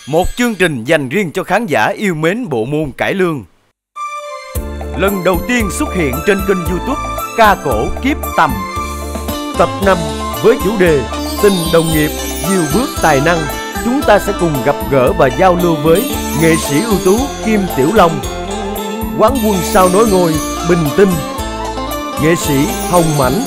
một chương trình dành riêng cho khán giả yêu mến bộ môn cải lương. Lần đầu tiên xuất hiện trên kênh YouTube Ca Cổ Kiếp Tầm. Tập 5 với chủ đề Tình đồng nghiệp, nhiều bước tài năng. Chúng ta sẽ cùng gặp gỡ và giao lưu với nghệ sĩ ưu tú Kim Tiểu Long, quán quân sao nối ngôi Bình Tinh, nghệ sĩ Hồng Mãnh.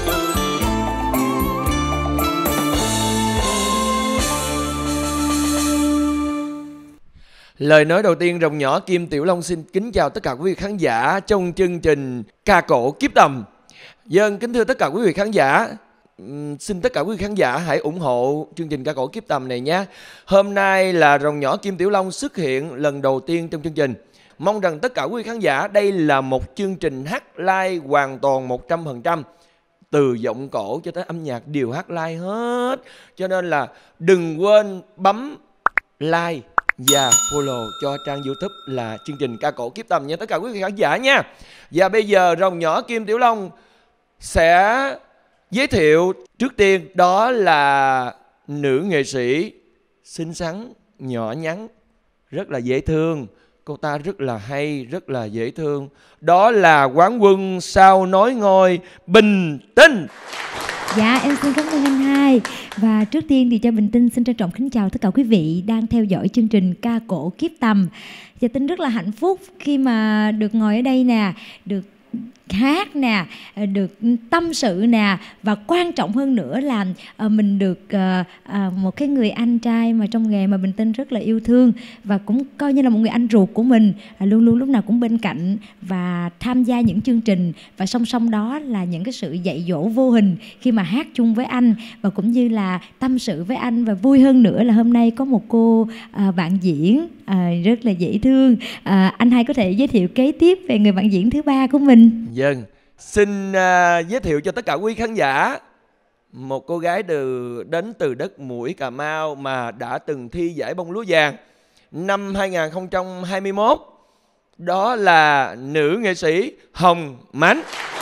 Lời nói đầu tiên, Rồng Nhỏ Kim Tiểu Long xin kính chào tất cả quý vị khán giả trong chương trình Ca Cổ Kiếp Tầm. Dân kính thưa tất cả quý vị khán giả, xin tất cả quý vị khán giả hãy ủng hộ chương trình Ca Cổ Kiếp Tầm này nhé. Hôm nay là Rồng Nhỏ Kim Tiểu Long xuất hiện lần đầu tiên trong chương trình. Mong rằng tất cả quý vị khán giả, đây là một chương trình hát live hoàn toàn 100%. Từ giọng cổ cho tới âm nhạc đều hát live hết. Cho nên là đừng quên bấm like và follow cho trang YouTube là chương trình Ca Cổ Kiếp Tầm nha tất cả quý vị khán giả nha. Và bây giờ Rồng Nhỏ Kim Tiểu Long sẽ giới thiệu trước tiên, đó là nữ nghệ sĩ xinh xắn, nhỏ nhắn, rất là dễ thương. Cô ta rất là hay, rất là dễ thương. Đó là quán quân sao nối ngôi Bình Tinh. Dạ, em xin cảm ơn anh hai. Và trước tiên thì cho Bình Tinh xin trân trọng kính chào tất cả quý vị đang theo dõi chương trình Ca Cổ Kiếp Tầm. Và Tinh rất là hạnh phúc khi mà được ngồi ở đây nè, được hát nè, được tâm sự nè, và quan trọng hơn nữa là mình được một cái người anh trai mà trong nghề mà Bình Tinh rất là yêu thương, và cũng coi như là một người anh ruột của mình, luôn luôn lúc nào cũng bên cạnh và tham gia những chương trình, và song song đó là những cái sự dạy dỗ vô hình khi mà hát chung với anh, và cũng như là tâm sự với anh. Và vui hơn nữa là hôm nay có một cô bạn diễn rất là dễ thương. Anh hai có thể giới thiệu kế tiếp về người bạn diễn thứ ba của mình? Vâng, xin giới thiệu cho tất cả quý khán giả một cô gái đến từ đất Mũi Cà Mau mà đã từng thi giải bông lúa vàng năm 2021. Đó là nữ nghệ sĩ Hồng Mãnh.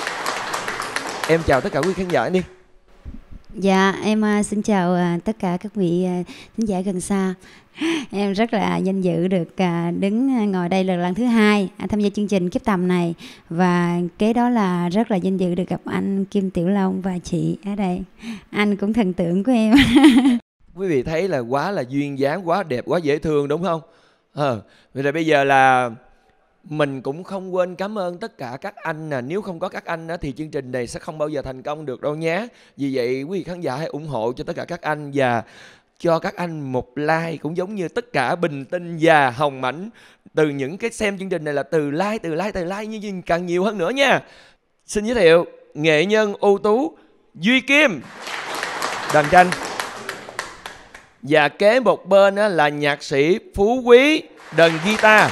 Em chào tất cả quý khán giả đi. Dạ, em xin chào tất cả các vị khán giả gần xa. Em rất là vinh dự được đứng ngồi đây lần thứ hai tham gia chương trình Kiếp Tầm này. Và kế đó là rất là vinh dự được gặp anh Kim Tiểu Long và chị ở đây. Anh cũng thần tượng của em. Quý vị thấy là quá là duyên dáng, quá đẹp, quá dễ thương đúng không? Vậy là bây giờ là mình cũng không quên cảm ơn tất cả các anh nè. Nếu không có các anh thì chương trình này sẽ không bao giờ thành công được đâu nhé. Vì vậy quý vị khán giả hãy ủng hộ cho tất cả các anh và cho các anh một like, cũng giống như tất cả Bình Tinh và Hồng Mãnh. Từ những cái xem chương trình này là từ like như càng nhiều hơn nữa nha. Xin giới thiệu nghệ nhân ưu tú Duy Kim đàn tranh. Và kế một bên là nhạc sĩ Phú Quý đàn guitar.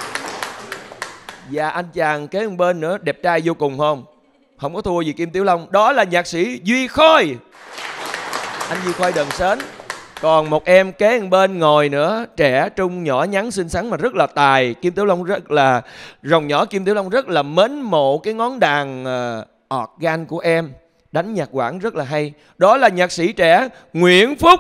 Và anh chàng kế một bên nữa đẹp trai vô cùng không? Không có thua gì Kim Tiểu Long. Đó là nhạc sĩ Duy Khôi. Anh Duy Khôi đàn sến. Còn một em kế một bên ngồi nữa, trẻ trung nhỏ nhắn xinh xắn mà rất là tài. Kim Tiểu Long rất là Rồng Nhỏ Kim Tiểu Long rất là mến mộ cái ngón đàn organ của em, đánh nhạc quản rất là hay. Đó là nhạc sĩ trẻ Nguyễn Phúc.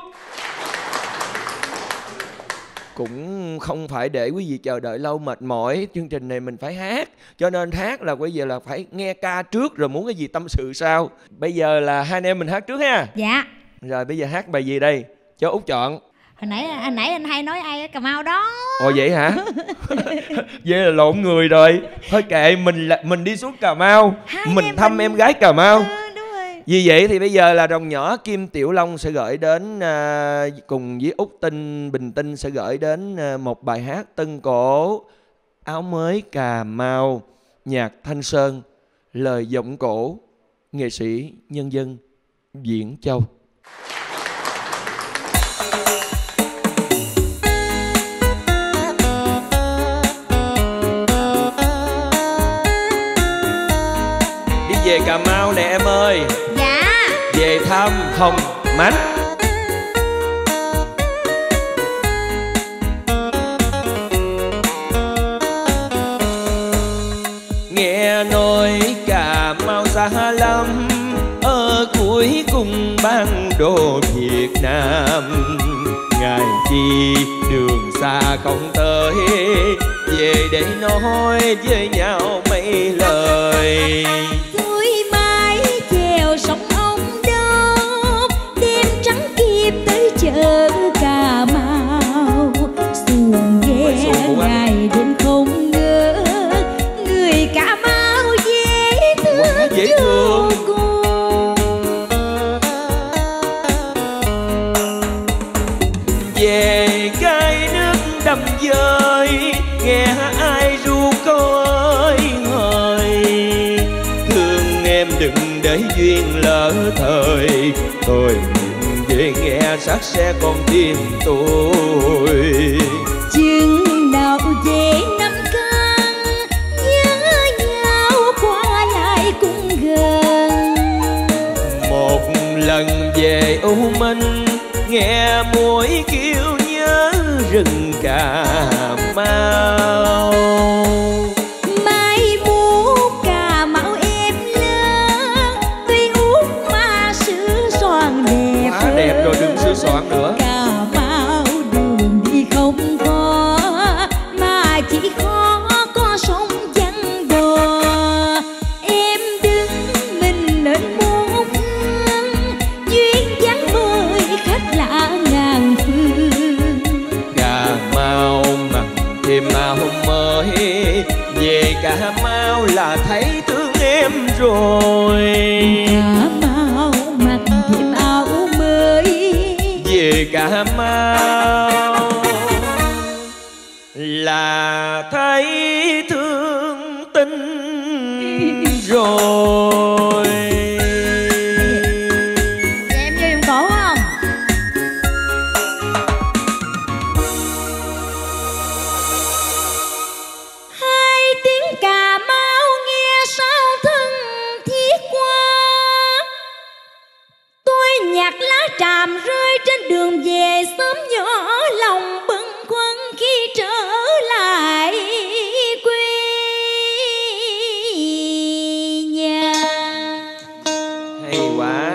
Cũng không phải để quý vị chờ đợi lâu mệt mỏi. Chương trình này mình phải hát, cho nên hát là bây giờ là phải nghe ca trước rồi muốn cái gì tâm sự sau. Bây giờ là hai anh em mình hát trước ha. Dạ. Rồi bây giờ hát bài gì đây? Cho Út chọn. Hồi nãy anh hay nói ai ở Cà Mau đó. Ồ vậy hả? Vậy là lộn người rồi. Thôi kệ, mình đi xuống Cà Mau, mình thăm em gái Cà Mau. Đúng rồi. Vì vậy thì bây giờ là Rồng Nhỏ Kim Tiểu Long sẽ gửi đến cùng với Út Bình Tinh sẽ gửi đến một bài hát tân cổ Áo Mới Cà Mau, nhạc Thanh Sơn, lời giọng cổ nghệ sĩ nhân dân Viễn Châu. Về Cà Mau nè em ơi. Dạ. Về thăm Hồng Mãnh. Nghe nói Cà Mau xa lắm, ở cuối cùng ban đô Việt Nam. Ngài chi đường xa không tới, về để nói với nhau mấy lời. Tôi mãi chèo sóng ông đó, đêm trắng kịp tới chợ Cà Mau. Xuồng ghe ngày đêm không ngỡ, người Cà Mau dễ thương vô cùng. Về cái nước đầm dơi, nghe ai ru câu ơi hời. Thương em đừng để duyên lỡ thời, tôi về nghe sát xe con tim tôi. Chừng nào về năm căn, nhớ nhau qua lại cũng gần. Một lần về U Minh, nghe muỗi kêu nhớ rừng Cà Mau. Mai mốt Cà Mau em lớn, tuy uống mà sữa xoàn đẹp. Quá đẹp rồi, đừng sửa soạn nữa. Cà Mau đường đi không có, mà chỉ có sông vắng bờ. Em đứng mình lên một hướng, duyên dáng mời khách lạ ngàn phương. Cà Mau mặc thêm áo mới, về Cà Mau là thấy thương em rồi. Cà Mau mặc thêm áo mới, Về Cà Mau là thấy thương tình rồi. em vô em cổ không? Hai tiếng Cà Mau nghe sao thân thiết quá. Tôi nhặt lá tràm rơi trên đường về xóm nhỏ, lòng bâng khuâng khi trở lại quê nhà. Hay quá.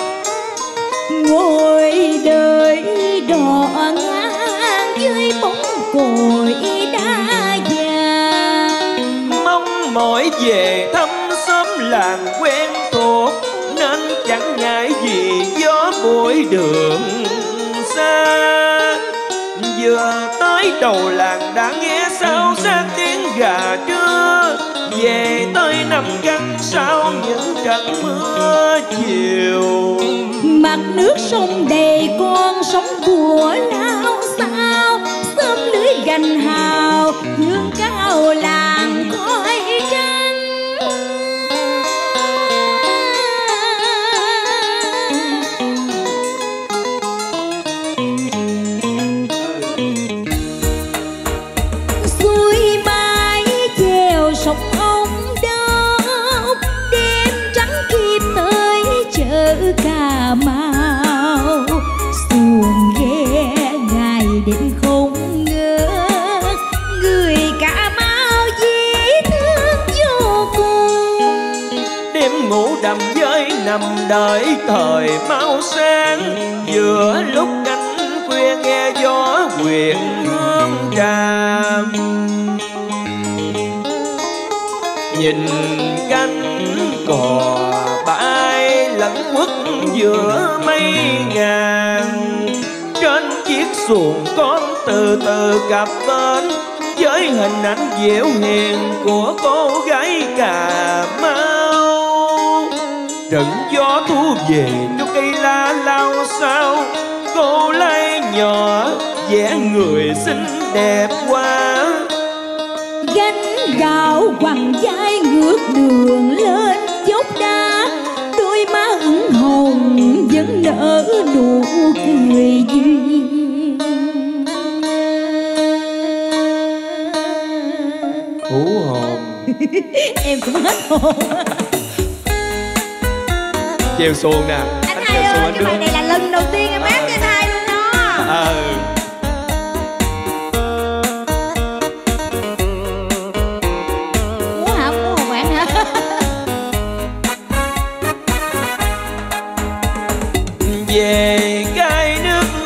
Ngồi đợi đò ngang dưới bóng cội đá vàng. Mong mỏi về thăm xóm làng quen thuộc, nên chẳng ngại gì gió bụi đường xa. Vừa tới đầu làng đã nghe sao sát tiếng gà trưa, về tới Năm Căn sau những trận mưa chiều. Mặt nước sông đầy con sóng của lao sao, xóm lưới gành hào dương cao làng khói trắng. Xuôi mái chèo sông ông đốc, đêm trắng kịp tới chợ Cà Mau. Xuồng ghe ngày đêm không ngỡ, người Cà Mau dễ thương vô cùng. Đêm ngủ đầm với nằm đợi thời mau sáng, giữa lúc cánh khuya nghe gió quyện hương tràm. Nhìn cánh cò bay lẫn quất giữa mây ngàn, trên chiếc xuồng con từ từ cập bến, với hình ảnh dịu hiền của cô gái Cà Mau. Trận gió thu về cho cây lá lao sao, cô lái nhỏ vẽ người xinh đẹp quá. Gánh gạo quằn vai ngược đường lên dốc đá, đôi má ửng hồng vẫn nở nụ cười duyên. Hú hồn. Em cũng hết hồn. Chèo xuồng nè. Anh hai ơi, cái bài này là lần đầu tiên em hát cho anh hai luôn đó. Múa hả? Múa hồn bạn hả? Về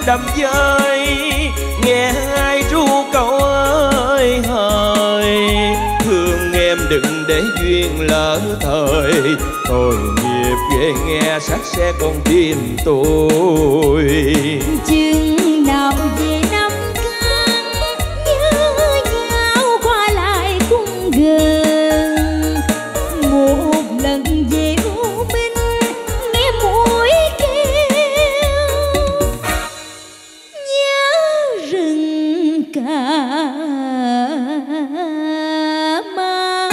đầm dơi, nghe ai ru câu ơi hời. Thương em đừng để duyên lỡ thời, tội nghiệp ghê nghe sát xe con tim tôi. Chừng nào về năm tháng, nhớ nhau qua lại cung gần. Một lần về u minh, nghe mũi kêu nhớ rừng Cà Mau.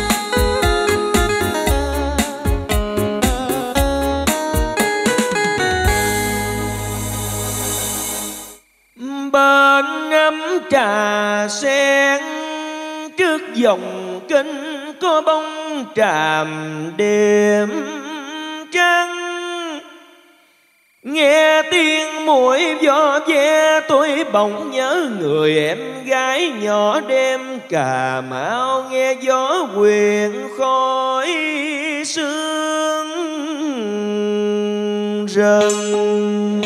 Bên ngắm trà sen trước dòng kênh có bóng tràm đêm trăng. Nghe tiếng mũi gió ve tôi bỗng nhớ người em gái nhỏ đêm Cà Mau. Nghe gió quyện khói sương rừng,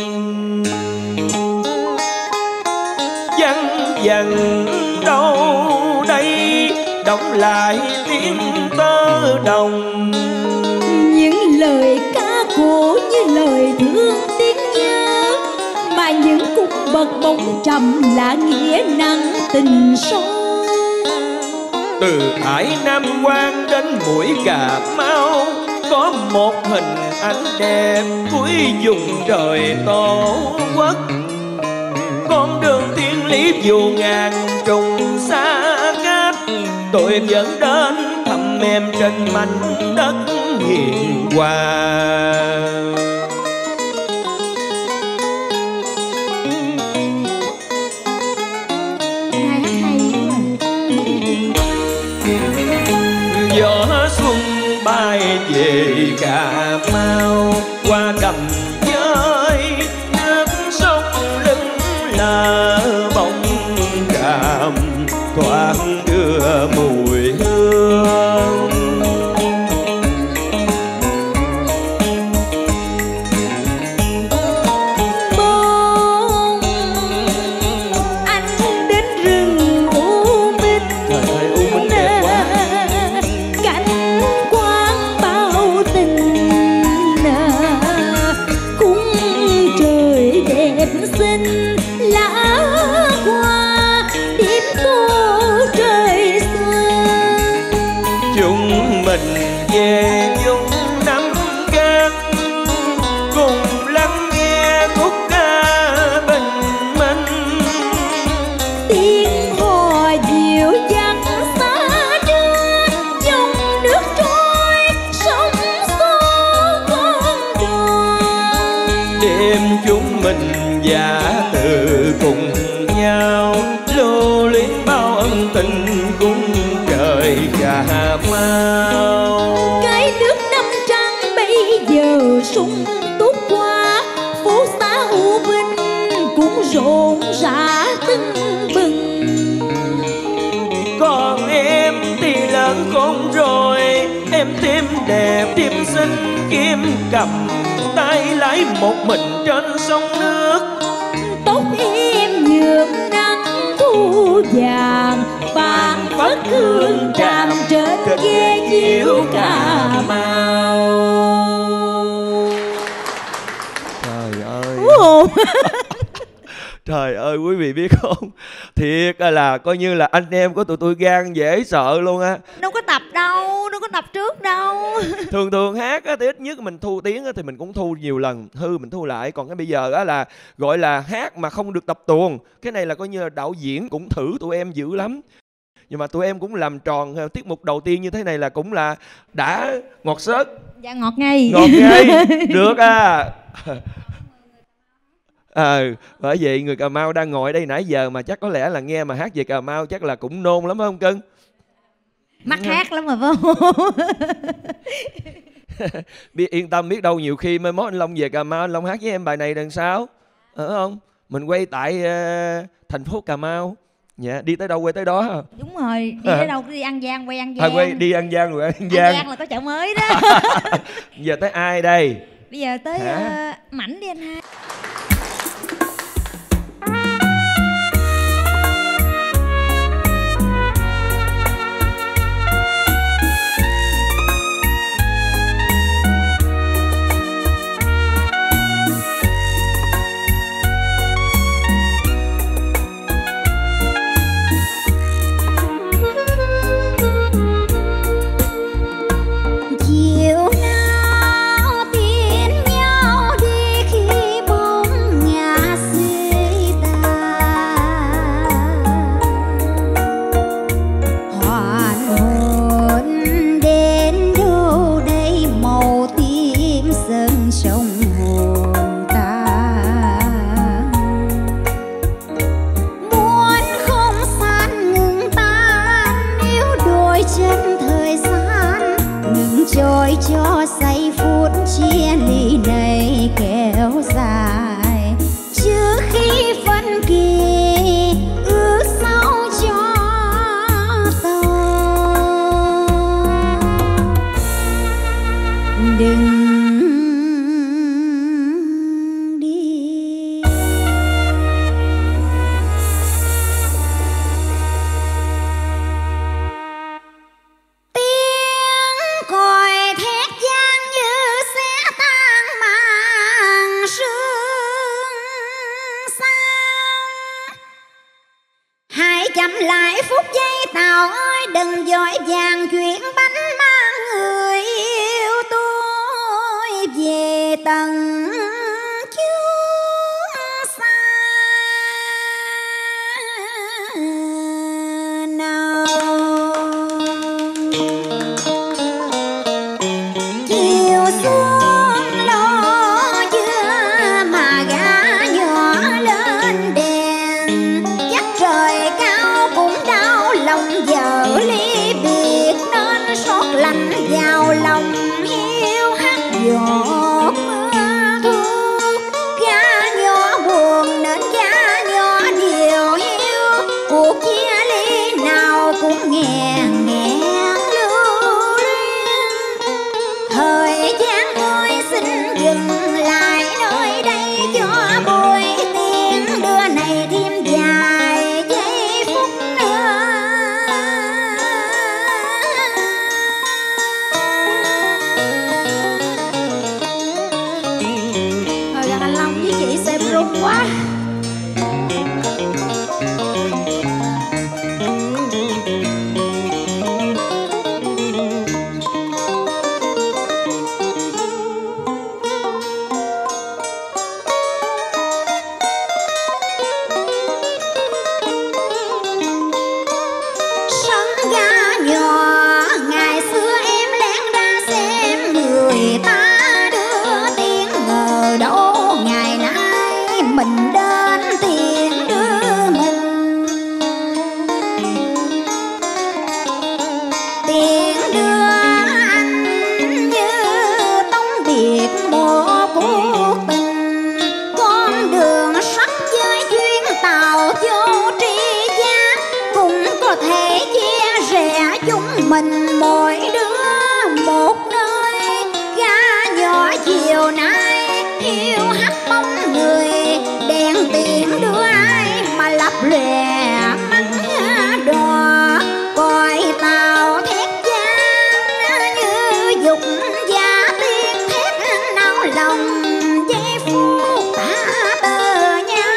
dần đâu đây đọng lại tiếng tơ đồng. Những lời ca cổ như lời thương tiếng nhớ, mà những cung bậc bóng trầm là nghĩa nặng tình sâu. Từ Hải Nam Quan đến mũi Cà Mau, có một hình ảnh đẹp cuối vùng trời Tổ quốc. Con đường thiên lý dù ngàn trùng xa cách, tôi vẫn đến thăm em trên mảnh đất hiền hòa. Gió xuân bay về Cà Mau, qua đầm dơi nước sông lưng là bóng tràm thoáng đưa mùi hương. Bông anh đến rừng u minh, Trời ơi, U Minh đẹp quá. cảnh quan bao tình, cung trời đẹp xinh lá hoa điểm tô trời xuân. Chúng mình về vùng Nam Cát, cùng lắng nghe khúc ca bình minh. Tiếng hò dịu dắt xa đưa, dòng nước trôi sóng xô con đoàn. Đêm chúng mình giả từ cùng nhau, lưu luyến bao ân tình cung trời Cà Mau. Cái nước năm trăng bây giờ sung túc qua, phố xá u minh cũng rộn rã tưng bừng. Còn em thì lớn khôn rồi, em thêm đẹp thêm xinh kiếm cầm tay lái một mình trên sông nước. Tóc em nhuộm nắng thu vàng, vàng phất hương tràm trên ghe chiếu Cà Mau. Trời ơi, Ồ. trời ơi quý vị biết không, thiệt là coi như là anh em của tụi tôi gan dễ sợ luôn á. Đâu có tập đâu, đâu có tập trước đâu. Thường thường hát á, thì ít nhất mình thu tiếng á, thì mình cũng thu nhiều lần, hư mình thu lại. Còn cái bây giờ á là gọi là hát mà không được tập tuồng. Cái này là coi như là đạo diễn cũng thử tụi em dữ lắm. Nhưng mà tụi em cũng làm tròn tiết mục đầu tiên như thế này là cũng là đã ngọt xớt. Dạ ngọt ngay. Ngọt ngay, được à. Bởi vậy người Cà Mau đang ngồi đây nãy giờ mà chắc có lẽ là nghe mà hát về Cà Mau chắc là cũng nôn lắm phải không cưng? Mắc hát lắm mà phải không? Biết yên tâm, biết đâu nhiều khi mai mốt anh Long về Cà Mau, anh Long hát với em bài này đằng sau, không? Mình quay tại thành phố Cà Mau. Dạ, đi tới đâu quay tới đó. Đúng rồi, đi tới đâu cứ đi An Giang, quay An Giang. Quay đi An Giang rồi An An Giang. Giang là có chợ mới đó. Giờ tới ai đây? Bây giờ tới Mảnh đi anh hai. bên kia ước sao cho tôi. Đừng đi. Tiếng còi thét vang như xe tan màn sương sáng. Hãy chậm lại phút giây tàu ơi, đừng vội vàng chuyển bánh mang người yêu tôi về tận chốn xa nào. Chiều xuống lo dưa mà gã nhỏ lên đèn, chắc trời cao cũng đau lòng vợ ly biệt nên xót lạnh vào lòng hiu hắt giọt mưa thu. Gã nhỏ buồn nên gã nhỏ điều hiu, cuộc chia ly nào cũng nghẹn nghẹn lưu luyến. Thời gian ơi xin dừng lại nơi đây cho buổi tiếng đưa này thêm vài giây phút nữa. Thôi gần anh Long với chị xem rung quá. Sân ga nhỏ ngày xưa em lén ra xem người ta đưa tiếng, ngờ đâu ngày nay mình đến tiền đưa mình. Tiền đưa anh như tống biệt một cuộc tình, con đường sắt với chuyến tàu vô tri giá cũng có thể chia rẽ chúng mình mỗi đứa một nơi. Gã nhỏ chiều nay yêu hắt bóng người, đèn tiền đưa ai mà lấp lòe mắt đò. Còi tàu thét vang như dục và tiếng thét nao lòng, giây phút ta tờ nhau.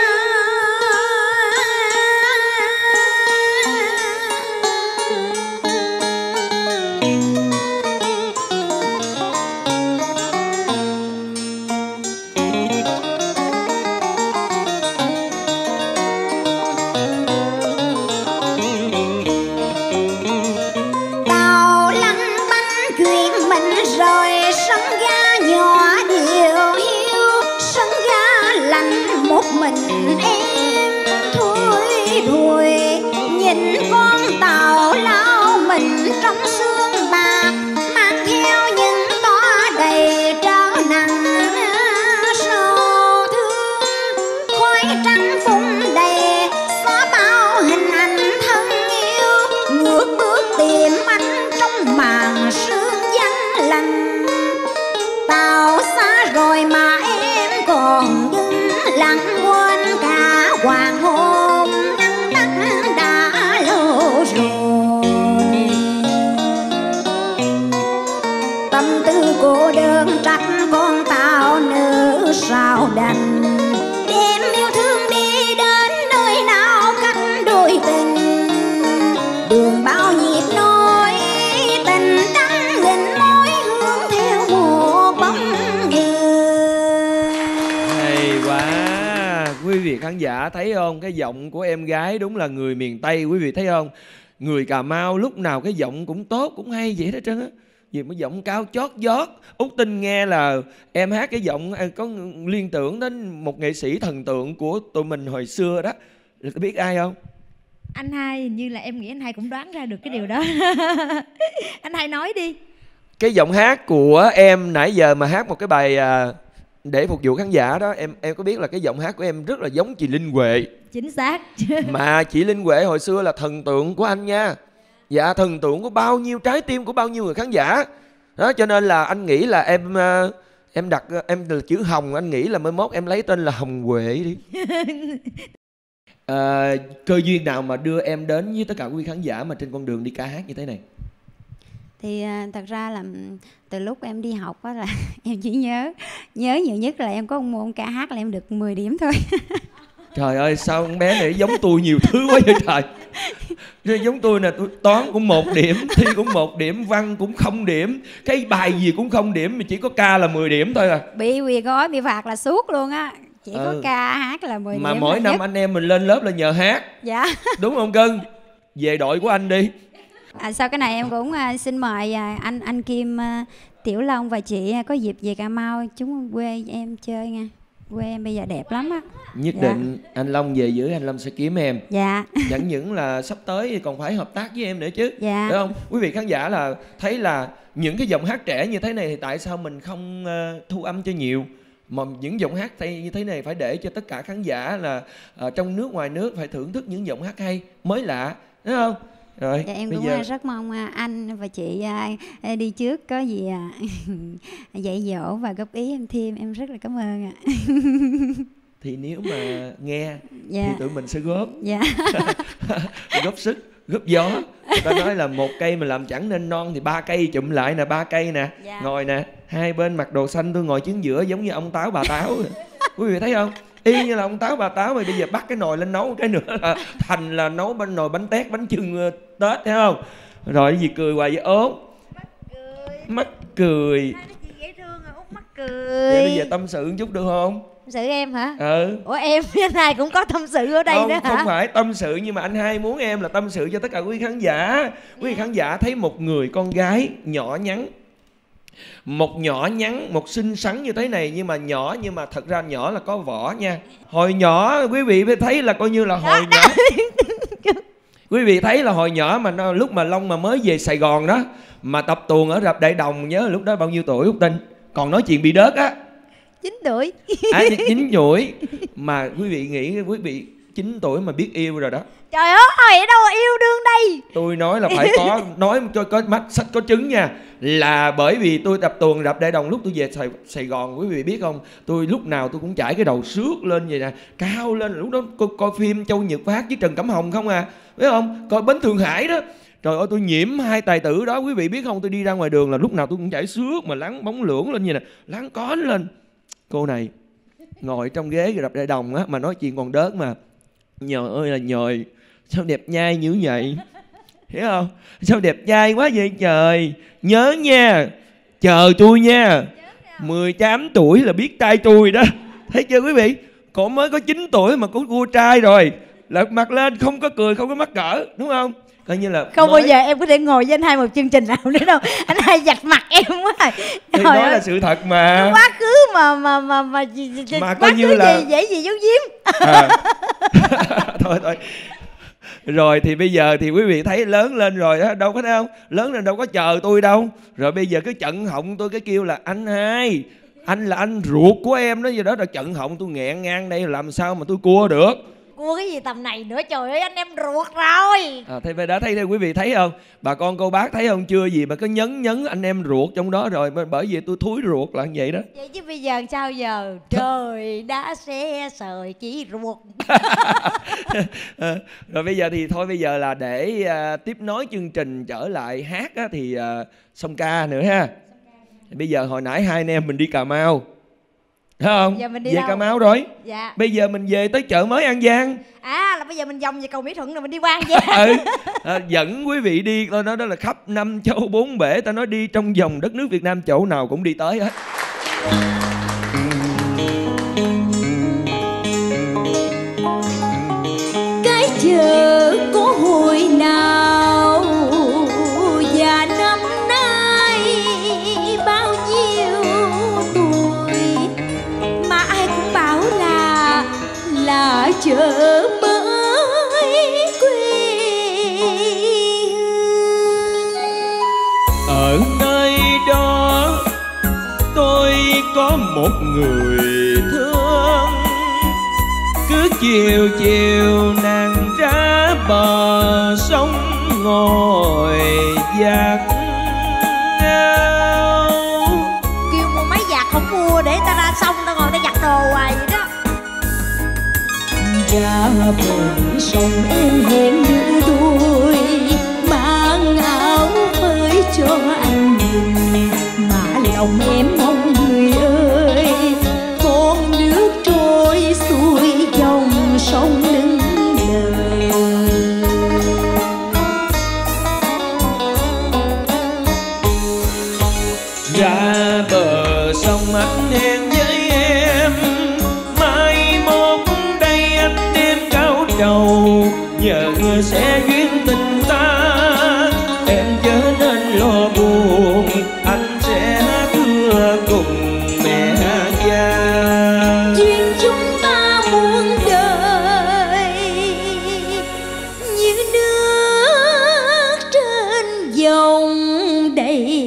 Tàu lăn bánh chuyện mình rồi, sân ga nhỏ điều hiu, sân ga lạnh một mình em thui thùi. Nhìn con tàu lao mình trong sương bạc, mang theo những tỏ đầy trớ nặng sầu thương. Khói trắng phun đầy xóa bao hình ảnh thân yêu, ngước bước tìm anh trong màn sương vắng lạnh. Tàu xa rồi mà em còn đứng lặng quên cả hoàng hôn nắng tắt đã lâu rồi. Tâm tư cô đơn trách con tàu nữ sao đành, đem yêu thương đi đến nơi nào cách đôi tình. Đường bao nhịp nối tình trắng nghìn mối hướng theo một bóng người. Hay quá. Quý vị khán giả thấy không? Cái giọng của em gái đúng là người miền Tây, quý vị thấy không? Người Cà Mau lúc nào cái giọng cũng tốt, cũng hay vậy đó trơn á. Vì một giọng cao chót vót. Út Tinh nghe là em hát cái giọng có liên tưởng đến một nghệ sĩ thần tượng của tụi mình hồi xưa đó. Có biết ai không? Anh Hai, hình như là em nghĩ anh Hai cũng đoán ra được cái điều đó. Anh Hai nói đi. Cái giọng hát của em nãy giờ mà hát một cái bài để phục vụ khán giả đó, em có biết là cái giọng hát của em rất là giống chị Linh Huệ. Chính xác. Mà chị Linh Huệ hồi xưa là thần tượng của anh nha. Dạ, thần tượng của bao nhiêu trái tim của bao nhiêu người khán giả. Đó, cho nên là anh nghĩ là em đặt em là chữ Hồng, anh nghĩ là mai mốt em lấy tên là Hồng Huệ đi. Cơ duyên nào mà đưa em đến với tất cả quý vị khán giả mà trên con đường đi ca hát như thế này? Thì thật ra là từ lúc em đi học á là em chỉ nhớ nhiều nhất là em có một môn ca hát là em được 10 điểm thôi. Trời ơi, sao con bé này giống tôi nhiều thứ quá vậy trời. Giống tôi nè, tôi toán cũng 1 điểm, thi cũng 1 điểm, văn cũng 0 điểm, cái bài gì cũng 0 điểm, mà chỉ có ca là 10 điểm thôi à. Bị quyền gói bị phạt là suốt luôn á. Chỉ có ca hát là 10 điểm. Mà mỗi năm nhất. Anh em mình lên lớp là nhờ hát. Dạ. Đúng không Cưng? Về đội của anh đi. Sau cái này em cũng xin mời anh Kim Tiểu Long và chị có dịp về Cà Mau chúng quê em chơi nha. Quê em bây giờ đẹp lắm á. Nhất định anh Long về dưới, anh Long sẽ kiếm em. Dạ. Chẳng những là sắp tới thì còn phải hợp tác với em nữa chứ. Dạ. Đúng không? Quý vị khán giả là thấy là những cái giọng hát trẻ như thế này thì tại sao mình không thu âm cho nhiều, mà những giọng hát như thế này phải để cho tất cả khán giả là trong nước ngoài nước phải thưởng thức những giọng hát hay mới lạ, đúng không? Rồi, dạ, em cũng rất mong anh và chị đi trước có gì dạy dỗ và góp ý em thêm, em rất là cảm ơn ạ. Thì nếu mà nghe dạ. thì tụi mình sẽ góp. Dạ. Góp sức, góp gió. Người ta nói là 1 cây mà làm chẳng nên non thì 3 cây chụm lại nè, 3 cây nè. Dạ. Ngồi nè, hai bên mặc đồ xanh, tôi ngồi chính giữa giống như ông Táo bà Táo. Quý vị thấy không? Y như là ông Táo bà Táo, mà bây giờ bắt cái nồi lên nấu cái nữa là thành là nấu nồi bánh tét, bánh chưng Tết, thấy không? Rồi cái gì cười hoài vậy ốm? Mắc cười. Dễ thương à, Út mắc cười. Vậy bây giờ tâm sự một chút được không? Tâm sự em hả? Ừ. Ủa em với anh Hai cũng có tâm sự ở đây không, nữa hả? Không phải tâm sự, nhưng mà anh Hai muốn em là tâm sự cho tất cả quý khán giả. Quý vị khán giả thấy một người con gái nhỏ nhắn, một xinh xắn như thế này, nhưng mà nhỏ, nhưng mà thật ra nhỏ là có vỏ nha. Hồi nhỏ quý vị thấy là coi như là hồi nhỏ. Quý vị thấy là hồi nhỏ mà lúc mà Long mà mới về Sài Gòn đó, mà tập tuồng ở rạp Đại Đồng, nhớ lúc đó bao nhiêu tuổi Út Tinh? Còn nói chuyện bị đớt á. 9 tuổi. 9 tuổi. Mà quý vị nghĩ quý vị 9 tuổi mà biết yêu rồi đó. Trời ơi, ở đâu mà yêu đương đây? Tôi nói là phải nói cho có mắt sách có trứng nha. Là bởi vì tôi tập tuồng rạp Đại Đồng, lúc tôi về Sài Gòn, quý vị biết không, tôi lúc nào tôi cũng chải cái đầu xước lên vậy nè, cao lên. Lúc đó coi phim Châu Nhật Phát với Trần Cẩm Hồng không à, biết không? Coi Bến Thượng Hải đó. Trời ơi, tôi nhiễm 2 tài tử đó. Quý vị biết không, tôi đi ra ngoài đường là lúc nào tôi cũng chảy xước mà láng bóng lưỡng lên vậy nè, láng cón lên. Cô này ngồi trong ghế rạp Đại Đồng á, mà nói chuyện còn đớt mà. Nhời ơi là nhời, sao đẹp nhai như vậy, hiểu không? Sao đẹp trai quá vậy trời. Nhớ nha, chờ tôi nha. 18 tuổi là biết trai tôi đó. Thấy chưa quý vị? Cổ mới có 9 tuổi mà có cua trai rồi. Lật mặt lên, không có cười, không có mắc cỡ, đúng không? Coi như là không bao giờ em có thể ngồi với anh Hai một chương trình nào nữa đâu. Anh Hai giặt mặt em quá. Thì nói là sự thật mà. Quá khứ mà coi như là dễ gì giấu giếm. Thôi rồi thì bây giờ thì quý vị thấy lớn lên rồi đó, đâu có thấy không? Lớn lên đâu có chờ tôi đâu. Rồi bây giờ cứ chận họng tôi, cái kêu là anh Hai, anh là anh ruột của em đó, giờ đó là chận họng tôi nghẹn ngang đây, làm sao mà tôi cua được. Cua cái gì tầm này nữa, trời ơi anh em ruột rồi. Thế về đó thấy quý vị thấy không? Bà con cô bác thấy không? Chưa gì mà cứ nhấn anh em ruột trong đó rồi, bởi vì tôi thúi ruột là như vậy đó. Vậy chứ bây giờ sao giờ? Trời đã xe sời chỉ ruột. Rồi bây giờ thì thôi, bây giờ là để tiếp nối chương trình trở lại hát á, thì song ca nữa ha. Bây giờ hồi nãy hai anh em mình đi Cà Mau, thấy không? Giờ mình đi về đâu? Cà Mau rồi. Dạ. Bây giờ mình về tới chợ mới An Giang. Là bây giờ mình vòng về cầu Mỹ Thuận rồi mình đi qua An Giang. Dẫn quý vị đi, tôi nói đó là khắp 5 châu 4 bể. Ta nói đi trong vòng đất nước Việt Nam chỗ nào cũng đi tới hết. Cái chợ có hồi nào và năm nay bao nhiêu tuổi mà ai cũng bảo là chợ mới quê hương. Ở nơi đó tôi có một người chiều chiều nàng ra bờ sông ngồi giặt áo. Kêu mua máy giặt không mua, để ta ra sông ta ngồi ta giặt đồ hoài vậy đó. Ra bờ sông em hẹn đưa đôi, mang áo mới cho anh nhìn, mà lòng em mong người ơi, con nước trôi xuôi dòng sông lưng lờ. Ra bờ sông anh hẹn với em, mai mốt đây anh đem cao trầu, nhờ sẽ duyên tình ta. Em chớ nên lo buồn, anh sẽ thưa cùng mẹ già. Duyên chúng ta muôn đời như nước trên dòng đầy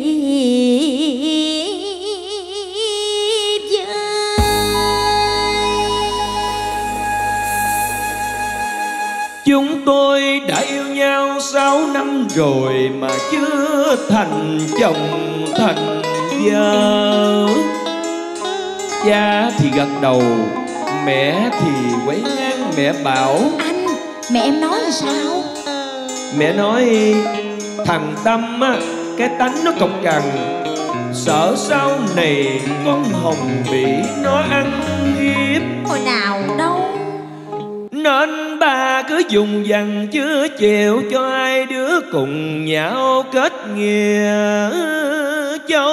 Chúng tôi đã yêu nhau 6 năm rồi mà chưa thành chồng thành vợ. Cha thì gật đầu, mẹ thì quấy ngang. Mẹ bảo: Anh, mẹ em nói là sao? Mẹ nói thằng Tâm á, cái tánh nó cộc cằn, sợ sau này con Hồng bị nó ăn hiếp. Hồi nào đâu. Nên bà cứ dùng dằng chưa chịu cho hai đứa cùng nhau kết nghĩa châu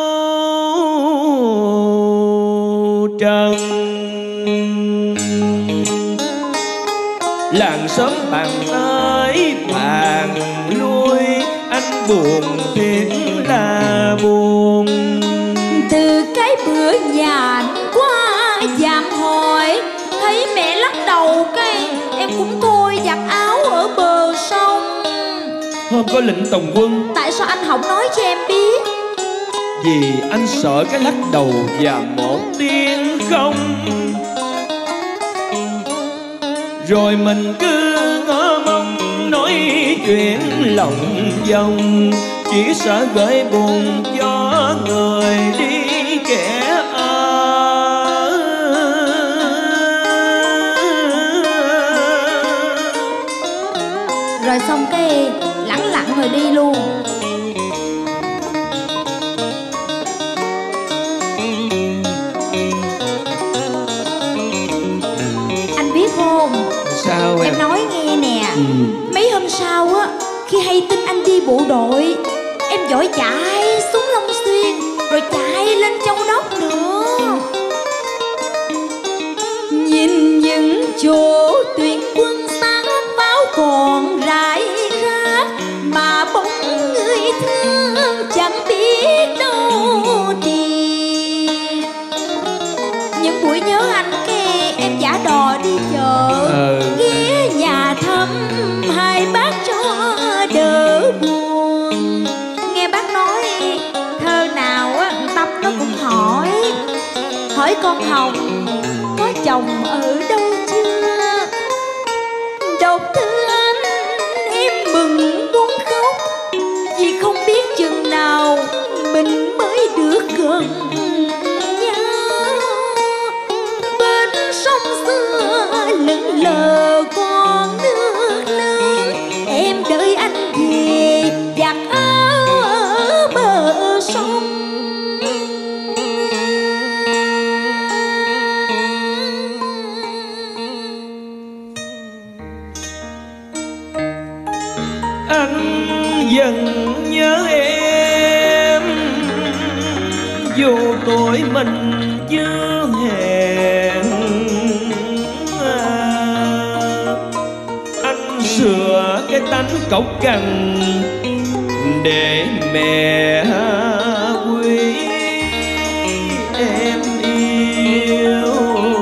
trần. Làng xóm bàn tới bàn lui, anh buồn thiệt là buồn. Từ cái bữa nhà qua dạm hỏi, thấy mẹ lắc đầu cái em cũng thôi giặt áo ở bờ sông. Hôm có lệnh tòng quân, Tại sao anh không nói cho em biết? vì anh sợ cái lắc đầu và một tiếng không. Rồi mình cứ ngỡ mong nói chuyện lòng vòng, chỉ sợ gửi buồn cho người đi kẻ ở. Rồi xong cái lẳng lặng rồi đi luôn. Anh biết không? Sao em? Em nói nghe nè. Mấy hôm sau á, khi hay tin anh đi bộ đội, em vội chạy xuống Long Xuyên, rồi chạy lên Châu Đốc nữa. Nhìn những chỗ tuyển quân Sáng báo còn rải rác, mà bóng người thương chẳng biết đâu đi. những buổi nhớ anh cái em giả đò đi chợ, Ghé nhà thăm hai bác cho đỡ buồn. nghe bác nói thơ nào á Tâm nó cũng hỏi con Hồng có chồng ở đâu chưa. Đọc thư anh em mừng muốn khóc, vì không biết chừng nào mình mới được gần nhau. Bên sông xưa lững lờ con nước lớn, em đợi anh về giặt áo ở bờ sông. Anh dần nhớ em, dù tuổi mình chưa hẹn. Anh sửa cái tánh cộc cằn để mẹ quý em yêu.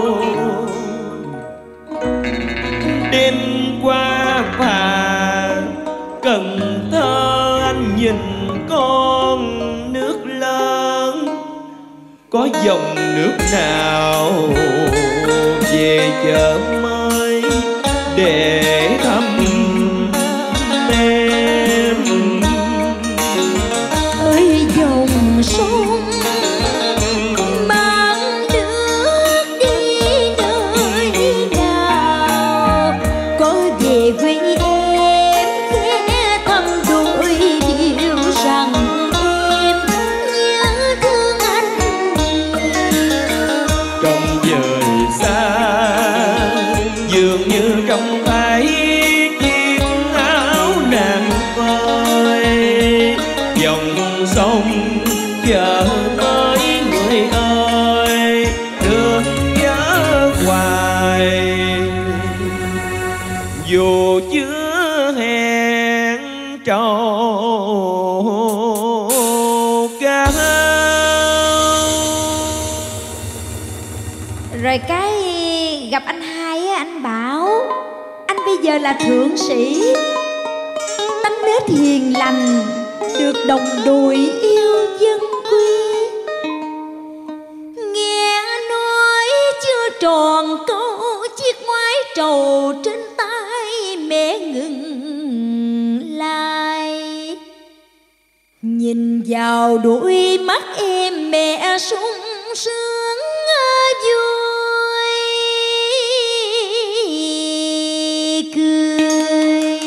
Đêm qua và Cần Thơ anh nhìn con nước lớn, có dòng nước nào về chợ mới. để thăm em. Ơi dòng sông mang nước đi nơi nào, có về với em ghé thăm đôi điều rằng em nhớ thương anh nhiều. Trong dời xa dường như không thấy chiếc áo nàng phơi, dòng sông chờ tới người ơi được nhớ hoài. Dù chưa hẹn trầu cao. Rồi cái gặp anh Hai á, anh bảo anh bây giờ là thượng sĩ, tánh nết hiền lành, được đồng đội yêu dân quý. Nghe nói chưa tròn câu chiếc ngoái trầu trên tay mẹ ngừng lại. Nhìn vào đôi mắt em mẹ sung sướng vui cười.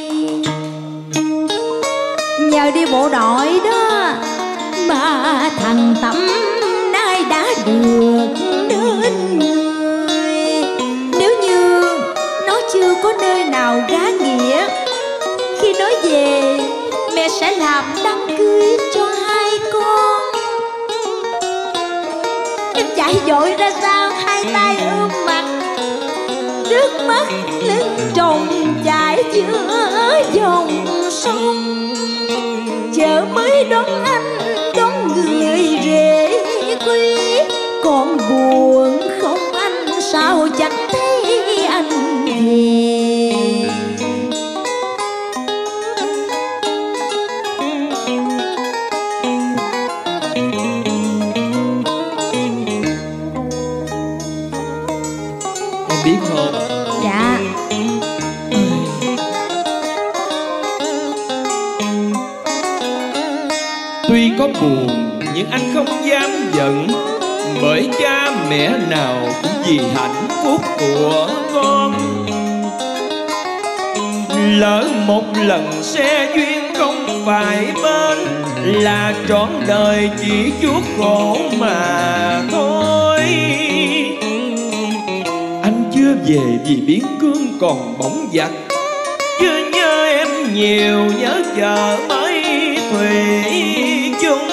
Nhờ đi bộ đội đó mà thằng Tắm nay đã được đến người. Nếu như nó chưa có nơi nào gá nghĩa, khi nó về mẹ sẽ làm đám cưới cho hai con. Em chạy vội ra sau, hai tay ôm mặt, nước mắt lưng tròng chảy giữa dòng sông. Chờ mới đón anh, đón người rể quý. Còn buồn không anh, sao chẳng thấy anh về. Biết không? Dạ. Tuy có buồn nhưng anh không dám giận, bởi cha mẹ nào cũng vì hạnh phúc của con. Lỡ một lần xe duyên không phải bên, là trọn đời chỉ chuốc khổ mà thôi. Anh chưa về vì biến cương còn bóng giặc, chưa nhớ em nhiều, nhớ chờ mấy thủy chung.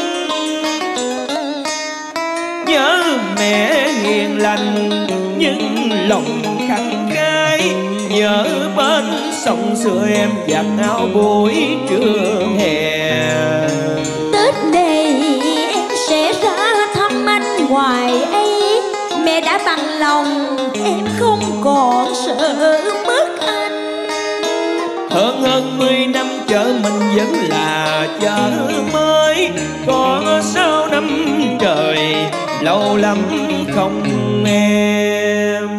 Nhớ mẹ hiền lành nhưng lòng khăn khái, nhớ bên sông xưa em giặt áo buổi trưa hè. Tết này em sẽ ra thăm anh ngoài ấy, mẹ đã bằng lòng em không còn sợ mất anh. Hơn 10 năm chợ mình vẫn là chợ mới, có 6 năm trời lâu lắm không em.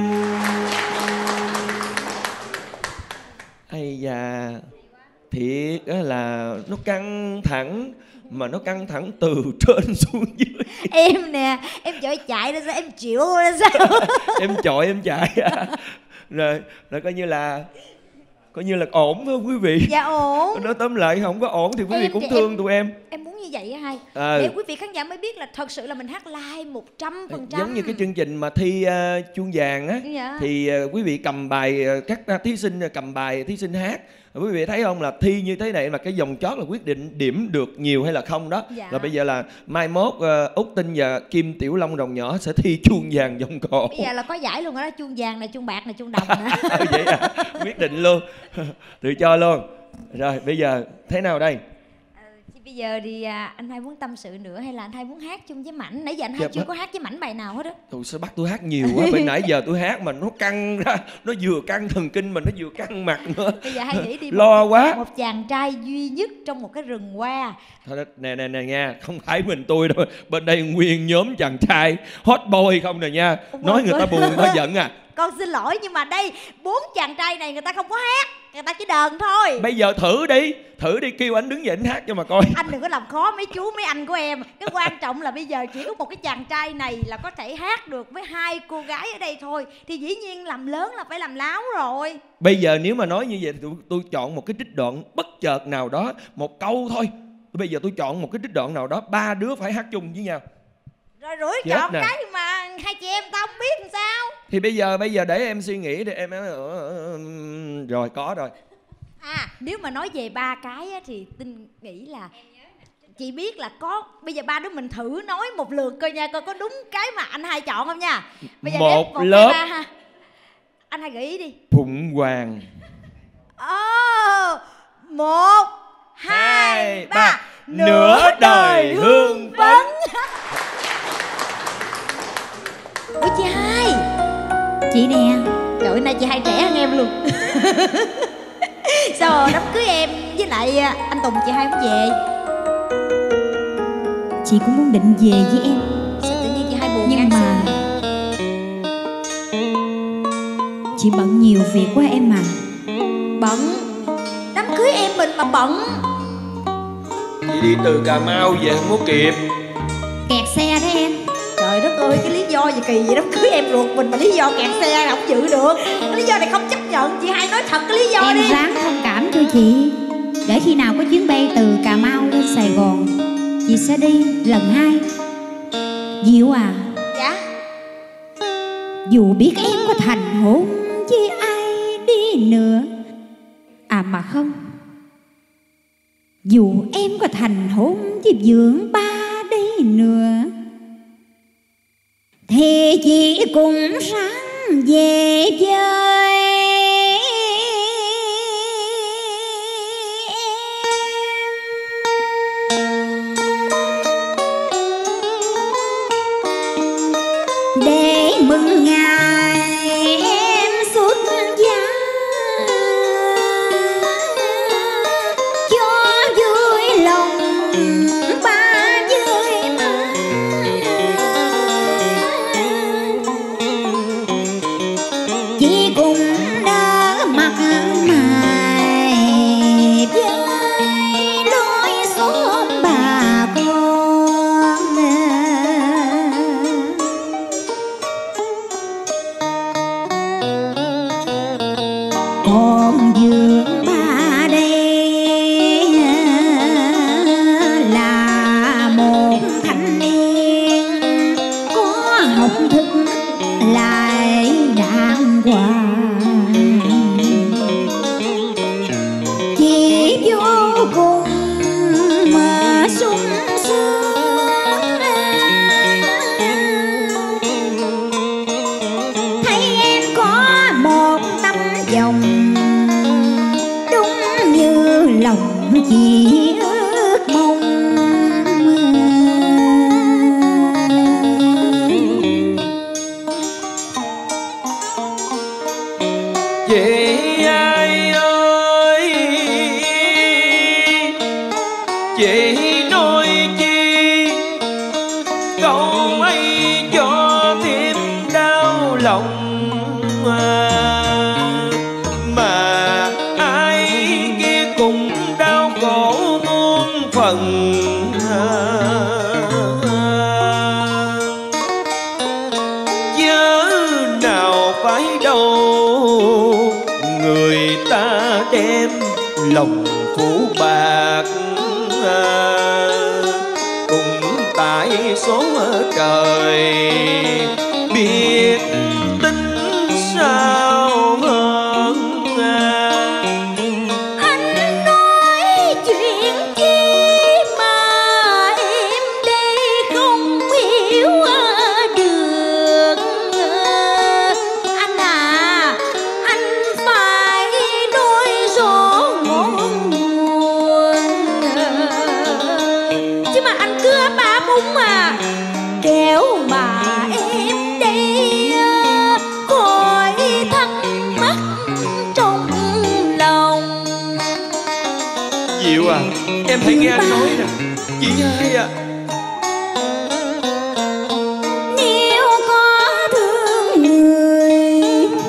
Ây da, thiệt là nó căng thẳng, mà nó căng thẳng từ trên xuống dưới. Em nè, em vội chạy ra sao, em chịu ra sao? Em chọi em chạy. Rồi coi như là ổn phải không quý vị? Dạ ổn. Nói tóm lại không có ổn thì quý vị cũng thương tụi em. Em muốn như vậy á Hai, để quý vị khán giả mới biết là thật sự là mình hát live 100%. Giống như cái chương trình mà thi chuông vàng á, dạ. Thì quý vị cầm bài, các thí sinh cầm bài thí sinh hát. Quý vị thấy không, là thi như thế này mà cái vòng chót là quyết định điểm được nhiều hay là không đó. Dạ. Là bây giờ là mai mốt Út Tinh và Kim Tiểu Long Rồng Nhỏ sẽ thi chuông vàng vòng cổ. Bây giờ là có giải luôn rồi đó, chuông vàng này, chuông bạc này, chuông đồng nè. Vậy à, quyết định luôn. Tự cho luôn. Rồi bây giờ thế nào đây? Bây giờ thì anh Hai muốn tâm sự nữa hay là anh Hai muốn hát chung với Mảnh? Nãy giờ anh Hai chưa có hát với Mảnh bài nào hết á. Tôi sẽ bắt tôi hát nhiều quá, bên nãy giờ tôi hát mà nó căng ra, nó vừa căng thần kinh mà nó vừa căng mặt nữa. Bây giờ Hai nghĩ đi, lo quá. Một chàng trai duy nhất trong một cái rừng hoa. Thôi nè nha, không phải mình tôi đâu, bên đây nguyên nhóm chàng trai hot boy không nè nha. Nói người ta buồn, ta giận à. Con xin lỗi, nhưng mà đây 4 chàng trai này người ta không có hát, người ta chỉ đờn thôi. Bây giờ thử đi, kêu anh đứng dậy anh hát cho mà coi. Anh đừng có làm khó mấy chú mấy anh của em. Cái quan trọng là bây giờ chỉ có một cái chàng trai này là có thể hát được với 2 cô gái ở đây thôi, thì dĩ nhiên làm lớn là phải làm láo rồi. Bây giờ nếu mà nói như vậy thì tôi chọn một cái trích đoạn bất chợt nào đó, một câu thôi. Bây giờ tôi chọn một cái trích đoạn nào đó, 3 đứa phải hát chung với nhau. Rồi rủi Chết chọn nè. cái mà hai chị em tao không biết làm sao. Thì bây giờ để em suy nghĩ để em rồi có rồi. Nếu mà nói về 3 cái á, thì Tinh nghĩ là chị biết là có. Bây giờ 3 đứa mình thử nói một lượt coi nha, coi có đúng cái mà anh hai chọn không nha. Bây giờ Một đếm 1, lớp. 2, 3 ha. Anh hai gợi ý đi. Phụng Hoàng. 1, 2, 3. Nửa đời hương phấn. Ủa chị hai. Chị nè. Trời ơi, nay chị hai trẻ hơn em luôn. Sao đám cưới em với lại anh Tùng chị hai không về? Chị cũng muốn định về với em. Sao tự nhiên chị hai buồn? Nhưng mà chị bận nhiều việc quá em à. Bận? Đám cưới em mình mà bận? Chị đi từ Cà Mau về không có kịp. Kẹt xe đó em. Trời đất ơi, cái lý do gì kỳ vậy? Đám cưới em ruột mình mà lý do kẹt xe là không chịu được. Cái lý do này không chấp nhận. Chị hai nói thật cái lý do em đi. Em ráng thông cảm cho chị. Để khi nào có chuyến bay từ Cà Mau lên Sài Gòn, chị sẽ đi lần 2. Diệu à. Dạ. Dù biết em có thành hôn với ai đi nữa, à mà không, dù em có thành hôn với Dượng Ba đi nữa, thì chị cũng ráng về với em để mừng ngày em xuất gia, cho vui lòng ba với má. Chị cũng đỡ mặt mày với lối xóm bà con. Còn Dượng Ba đây là một thanh niên có học thức lại đàng hoàng, chỉ vô cùng mà sung sướng. Thấy em có một tấm lòng đúng như lòng chị ước mong. Chị ai ơi, chị nói chi câu ấy cho thêm đau lòng, mà ai kia cũng đau khổ muôn phần. Chớ nào phải đâu người ta đem lòng phủ bạc, cũng tại số trời biết tính sao hơn. Anh nói chuyện chi mà em đây không hiểu được. Anh à, anh phải nói rõ ngọn nguồn, chứ mà anh cứ ba búng mà kéo mà em đây khỏi thắc mắc trong lòng. Diệu à, em hãy nghe anh nói nè. Chị hai à, Nếu có thương người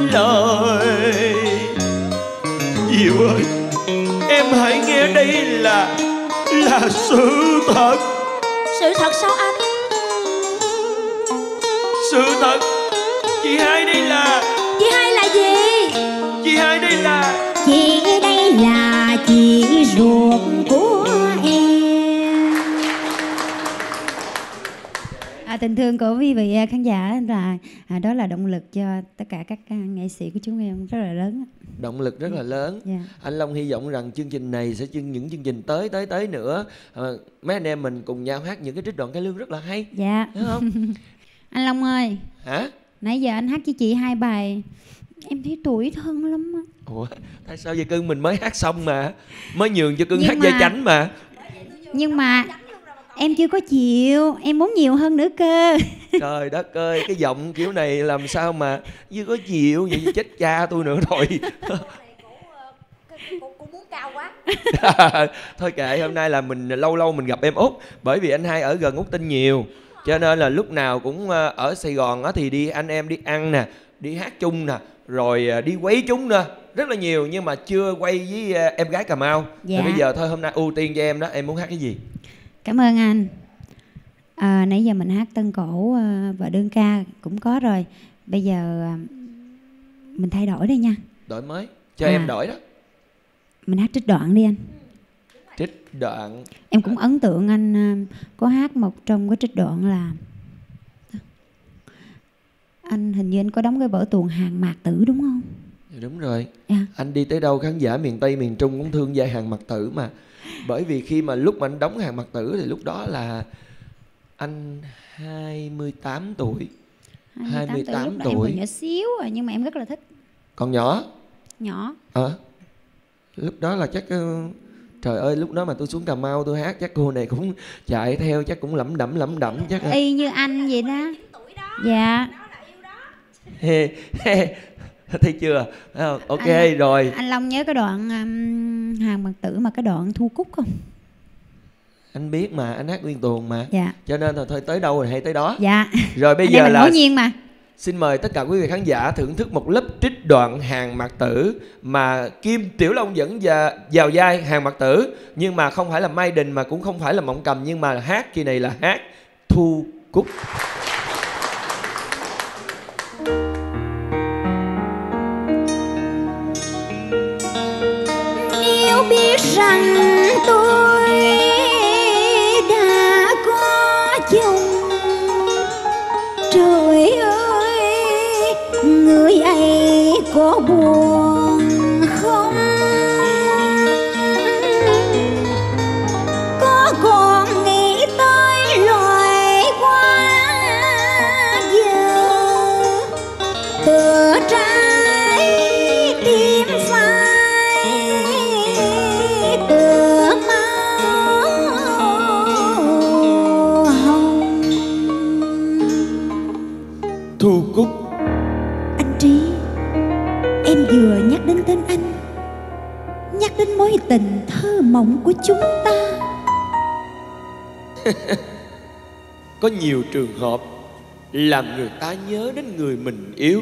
lời. Diệu ơi, em hãy nghe đây là sự thật. Sự thật sao anh? Sự thật. Chị hai đây là... Chị hai là gì? Chị hai đây là... Chị đây là chị ruột của em. Tình thương của quý vị khán giả là đó là động lực cho tất cả các nghệ sĩ của chúng em rất là lớn. Động lực rất là lớn. Anh Long hy vọng rằng chương trình này sẽ những chương trình tới nữa, mấy anh em mình cùng nhau hát những cái trích đoạn cải lương rất là hay. Dạ. Đúng không? Anh Long ơi. Hả? Nãy giờ anh hát với chị 2 bài em thấy tủi thân lắm á. Ủa, tại sao vậy cưng? Mình mới hát xong mà, mới nhường cho cưng hát vai chánh mà. Nhưng mà em chưa có chịu, em muốn nhiều hơn nữa cơ. Trời đất ơi, cái giọng kiểu này làm sao mà chưa có chịu, vậy chết cha tôi nữa rồi. Cô muốn cao quá. Thôi kệ, hôm nay là mình lâu lâu mình gặp em Út, bởi vì anh hai ở gần Út Tinh nhiều, cho nên là lúc nào cũng ở Sài Gòn á thì anh em đi ăn nè, đi hát chung nè, rồi đi quấy chúng nè, rất là nhiều, nhưng mà chưa quay với em gái Cà Mau. Thì bây giờ thôi, hôm nay ưu tiên cho em đó, em muốn hát cái gì? Cảm ơn anh. Nãy giờ mình hát tân cổ và đơn ca cũng có rồi. Bây giờ mình thay đổi đi nha. Đổi mới, cho em đổi đó. Mình hát trích đoạn đi anh. Trích đoạn. Em cũng ấn tượng anh có hát một trong cái trích đoạn là anh hình như anh có đóng cái vở tuồng Hàng Mạc Tử đúng không? Đúng rồi. Anh đi tới đâu khán giả miền Tây miền Trung cũng thương vai Hàng Mạc Tử mà. Bởi vì khi mà lúc mà anh đóng Hàng Mạc Tử thì lúc đó là anh 28 tuổi. 28 lúc đó tuổi. Em còn nhỏ xíu rồi nhưng mà em rất là thích. Còn nhỏ? Nhỏ. Lúc đó là chắc trời ơi, lúc đó mà tôi xuống Cà Mau tôi hát chắc cô này cũng chạy theo, chắc cũng lẩm đẩm chắc. Y như anh vậy đó. Dạ. Thấy chưa? Ok rồi. Anh Long nhớ cái đoạn Hàng Mạc Tử mà cái đoạn Thu Cúc không? Anh biết mà, anh hát nguyên tuồng mà. Dạ. Cho nên là thôi tới đâu rồi hay tới đó. Dạ. Rồi bây giờ là ngẫu nhiên mà. xin mời tất cả quý vị khán giả thưởng thức một lớp trích đoạn Hàng Mạc Tử mà Kim Tiểu Long dẫn vào vai Hàng Mạc Tử, nhưng mà không phải là Mai Đình mà cũng không phải là Mộng Cầm, nhưng mà hát kỳ này là hát Thu Cúc. Nếu biết rằng tôi đã có chồng, trời ơi, người ấy có buồn không? Có còn nghĩ tới loài hoa giờ tựa trái tim phai tựa máu hồng? Thu Cúc. Anh Trí, em vừa nhắc đến tên anh, nhắc đến mối tình thơ mộng của chúng ta. Có nhiều trường hợp làm người ta nhớ đến người mình yêu,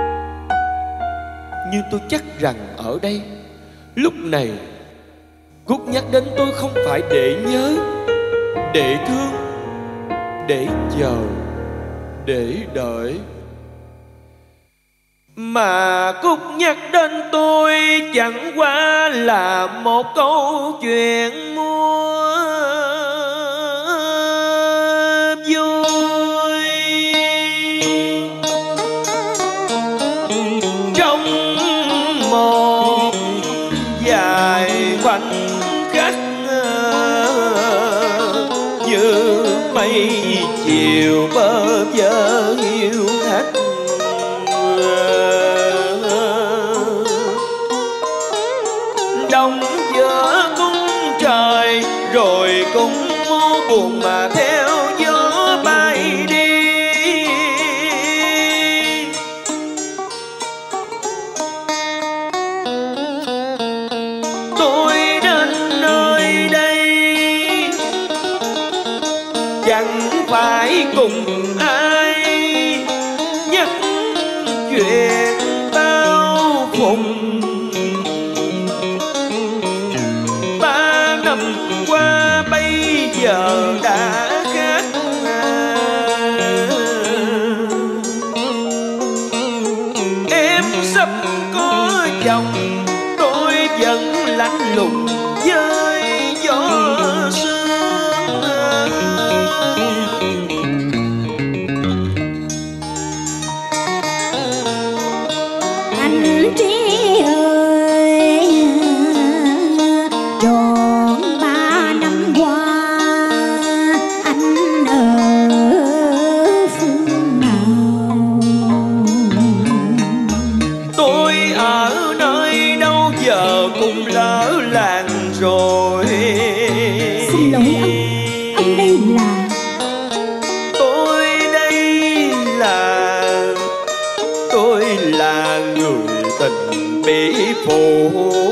nhưng tôi chắc rằng ở đây lúc này Cúc nhắc đến tôi không phải để nhớ, để thương, để chờ, để đợi, mà Cúc nhắc đến tôi chẳng qua là một câu chuyện mua vui. Trong một vài khoảnh khắc như mây chiều bơ vơ hiu hắt, đông giữa cung trời rồi cũng vô buồn mà theo gió bay đi. Tôi đến nơi đây chẳng phải cùng ai nhắc chuyện ta, lùng với gió sương. Anh Trí ơi, tròn 3 năm qua anh ở phương nào? Tôi ở nơi đâu giờ cũng lỡ làng rồi. Xin lỗi ông đây là? Tôi là người tình bị phụ,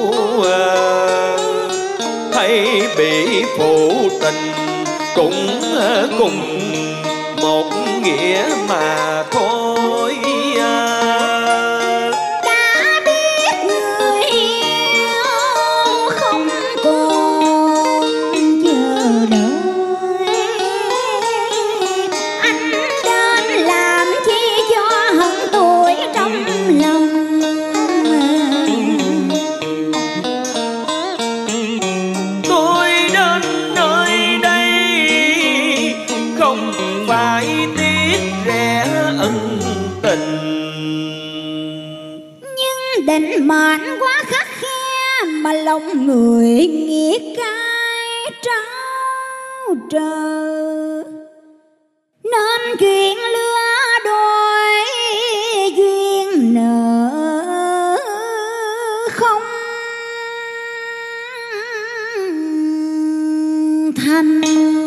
hay bị phụ tình cũng cùng một nghĩa mà thôi. Đã biết người yêu không còn chờ đợi, anh đến làm chi cho hận tuổi trong lòng. Tôi đến nơi đây không phải tiếc rẻ ân tình, Nhưng định mệnh quá khắc khe mà lòng người nghĩa cay trao trơ, nên chuyện lứa đôi duyên nợ không thành.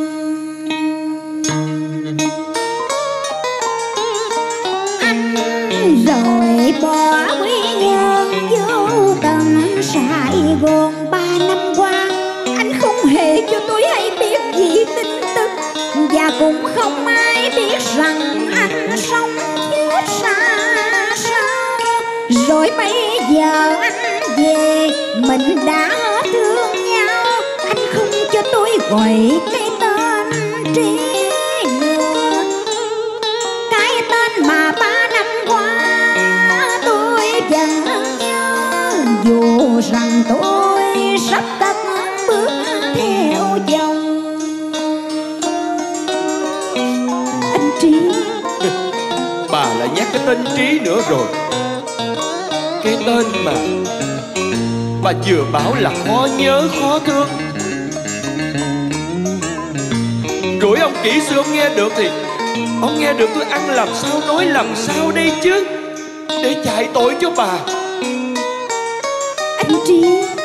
Anh rồi bỏ quý nhân vô tận Sài Gòn 3 năm qua, anh không hề cho tôi hay biết gì tin tức, và cũng không ai biết rằng anh sống chết xa sao. Rồi bây giờ anh về, mình đã hết thương nhau, anh không cho tôi gọi cái tên Trí nữa, cái tên mà 3 năm qua tôi vẫn nhớ, dù rằng tôi sắp cất bước theo chồng. Anh Trí, bà lại nhắc cái tên Trí nữa rồi. Cái tên mà bà vừa bảo là khó nhớ khó thương, rồi ông kỹ sư ông nghe được thì ông nghe được tôi ăn làm sao nói làm sao đây chứ, để chạy tội cho bà. anh Trí,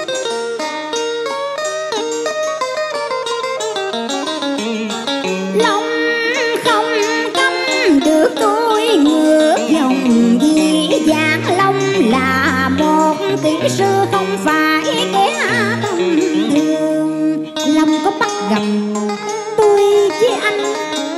lòng không cấm được tôi ngược dòng vì Giang Long là một kỹ sư không phải kẻ tầm thường. Long có bắt gặp tôi với anh,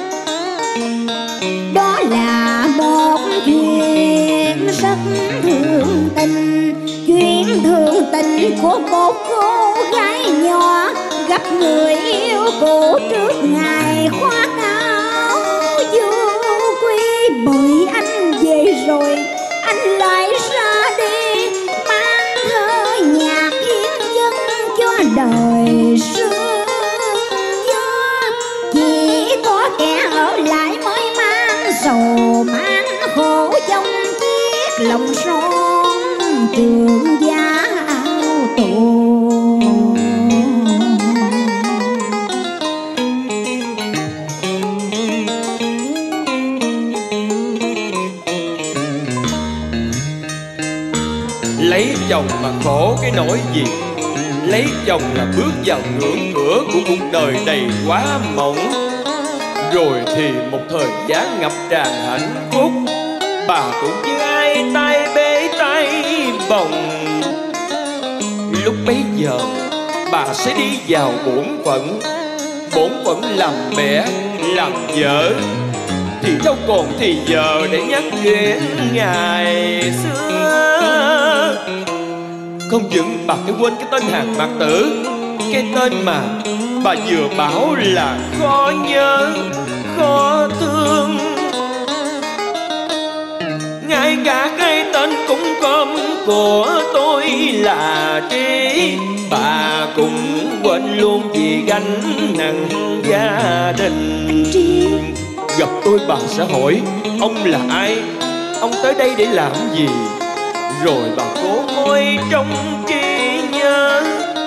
đó là một chuyện rất thường tình, chuyện thường tình của một cô gái nhỏ gặp người yêu cũ trước ngày khoác áo vô quy. Bởi anh về rồi anh lại ra đi, mang thơ nhạc hiến dân cho đời sương gió. Chỉ có kẻ ở lại mới mang sầu mang khổ trong chiếc lòng son trường giá áo tù. Lấy chồng mà khổ cái nỗi gì, lấy chồng là bước vào ngưỡng cửa của cuộc đời đầy quá mộng. Rồi thì một thời gian ngập tràn hạnh phúc, bà cũng như ai tay bế tay bồng. Lúc bấy giờ bà sẽ đi vào bổn phận làm mẹ làm vợ, thì đâu còn thì giờ để nhắc chuyện ngày xưa. Không chừng bà phải quên cái tên Hàng Mạc Tử, cái tên mà bà vừa bảo là khó nhớ khó thương. Ngay cả cái tên cũng con của tôi là Trí, bà mà cũng quên luôn vì gánh nặng gia đình. Gặp tôi bà sẽ hỏi ông là ai, ông tới đây để làm gì, rồi bà cố ngồi trong trí nhớ.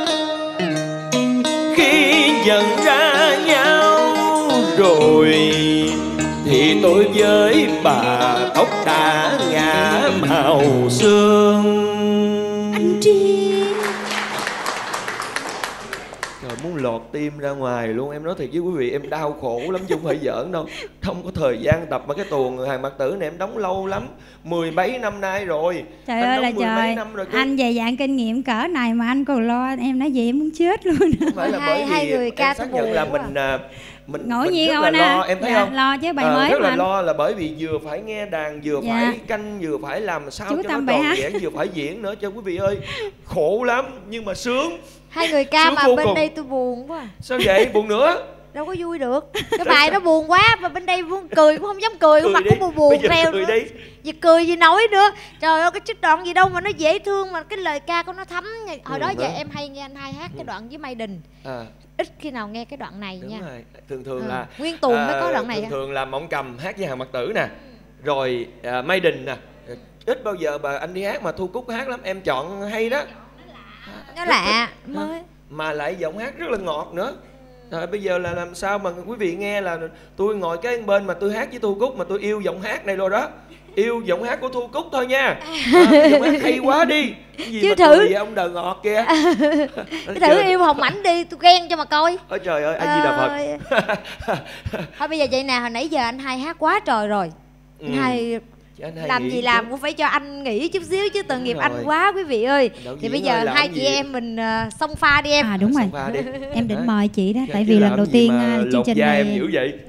Khi nhận ra nhau rồi thì tôi với bà tóc đã ngả màu sương. Anh Tri Trời, muốn lọt tim ra ngoài luôn. Em nói thiệt với quý vị, em đau khổ lắm chứ không phải giỡn đâu. Không có thời gian tập mà cái tuồng Hàng Mặc Tử này em đóng lâu lắm, 10 mấy năm nay rồi. Trời ơi là trời, anh về dạng kinh nghiệm cỡ này mà anh còn lo. Em nói gì em muốn chết luôn. Không phải là bởi hai vì người ca em xác nhận là mình ngẫu nhiên rất là lo, em thấy không? Lo chứ bài mới rất là mà. lo là bởi vì vừa phải nghe đàn, vừa phải canh, vừa phải làm sao Chú cho Tâm nó tròn bài vẹn, vừa phải diễn nữa. Cho quý vị ơi, khổ lắm nhưng mà sướng. hai người ca Sướng mà vô bên cùng. đây tôi buồn quá. Sao vậy? Buồn nữa? Đâu có vui được. Cái bài nó buồn quá mà bên đây muốn cười cũng không dám cười, cái mặt đi. cũng buồn buồn Bây giờ theo cười nữa. đi. Gì cười gì nói nữa. Trời ơi, cái trích đoạn gì đâu mà nó dễ thương, mà cái lời ca của nó thấm. Hồi đó giờ em hay nghe anh hai hát cái đoạn với Mai Đình. Ít khi nào nghe cái đoạn này Đúng nha. rồi. Thường là Nguyên Tùng mới có đoạn này. Thường là Mộng Cầm hát với Hàng Mặc Tử nè, rồi Mai Đình nè. Ít bao giờ bà anh đi hát mà Thu Cúc hát lắm. Em chọn hay đó. Nó lạ mới. Mà lại giọng hát rất là ngọt nữa. Rồi bây giờ là làm sao mà quý vị nghe là tôi ngồi cái bên mà tôi hát với Thu Cúc mà tôi yêu giọng hát này rồi đó. Yêu giọng hát của Thu Cúc thôi nha. Giọng hát hay quá đi. Cái gì chứ mà thử cười vậy ông Đờ Ngọt kia. Thử yêu Hồng Ảnh đi, tôi ghen cho mà coi. Ôi trời ơi, A Di Đà Phật. Thôi bây giờ vậy nè, hồi nãy giờ anh hai hát quá trời rồi. Anh hai làm gì làm cũng phải cho anh nghỉ chút xíu chứ, tội nghiệp anh quá quý vị ơi. Thì bây giờ hai chị em mình xông pha đi em. Đúng rồi. Em định mời chị đó, tại vì lần đầu tiên chương trình này em dữ vậy.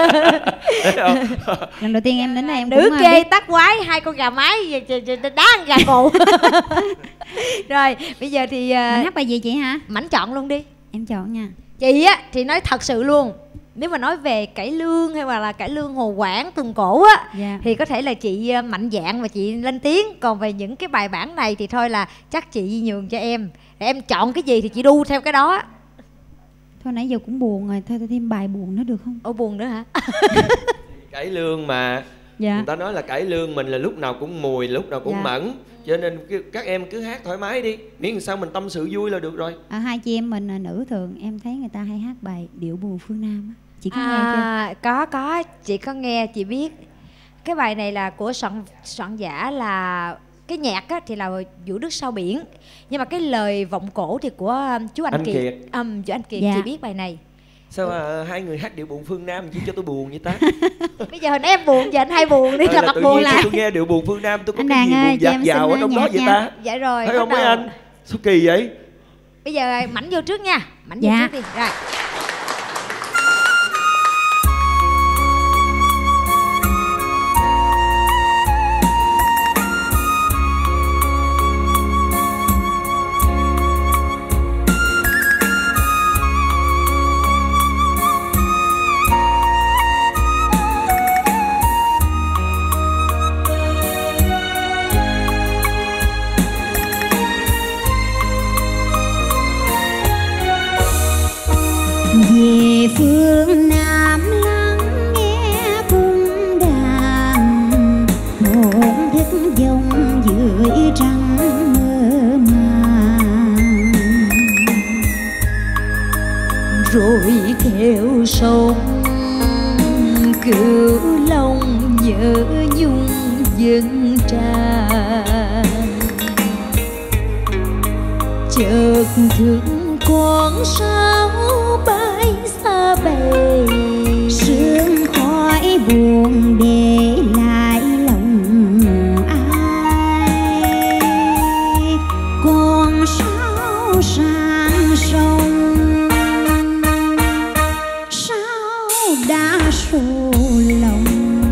lần đầu tiên em đến đây em Đứa cũng kê tắc quái, hai con gà mái đá con gà cù. Rồi bây giờ thì mình hát bài gì chị hả? Mảnh chọn luôn đi. Em chọn nha. Chị á thì nói thật sự luôn, nếu mà nói về cải lương hay là cải lương Hồ Quảng tuồng cổ á, thì có thể là chị mạnh dạn và chị lên tiếng. Còn về những cái bài bản này thì thôi là chắc chị nhường cho em. Để em chọn cái gì thì chị đu theo cái đó. Thôi nãy giờ cũng buồn rồi, thôi thêm bài buồn nữa được không? Ồ, buồn nữa hả? Cải lương mà. Người ta nói là cải lương mình là lúc nào cũng mùi, lúc nào cũng mẫn. Cho nên các em cứ hát thoải mái đi, miễn làm sao mình tâm sự vui là được rồi. Hai chị em mình nữ thường em thấy người ta hay hát bài Điệu Buồn Phương Nam á. Chị có nghe chưa? Có, chị có nghe, chị biết. Cái bài này là của soạn giả là cái nhạc á, thì là Vũ Đức Sao Biển, nhưng mà cái lời vọng cổ thì của chú Anh Kiệt. Chú Anh Kiệt. Chị biết bài này. Sao hai người hát Điệu Buồn Phương Nam chứ cho tôi buồn vậy ta? Bây giờ hồi nãy em buồn, giờ anh hai buồn đi là mặt buồn lại. Tôi nghe Điệu Buồn Phương Nam tôi có cái gì buồn dạt dào ở trong đó vậy ta? Dạ rồi. Thấy không mấy anh? Sao kỳ vậy? Bây giờ Mảnh vô trước nha. Mảnh vô trước đi. Rồi. Về phương Nam lắng nghe cung đàn, hồn thức dòng dưới trăng mơ màng, rồi theo sông Cửu Long nhớ nhung dâng tràn, chợt thức con sao bay xa bầy, sương khói buồn để lại lòng ai, con sao sang sông sao đã sổ lòng,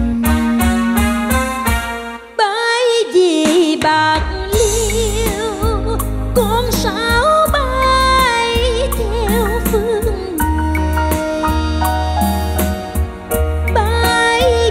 bởi vì bạc liêu con sao bay theo phương người, bay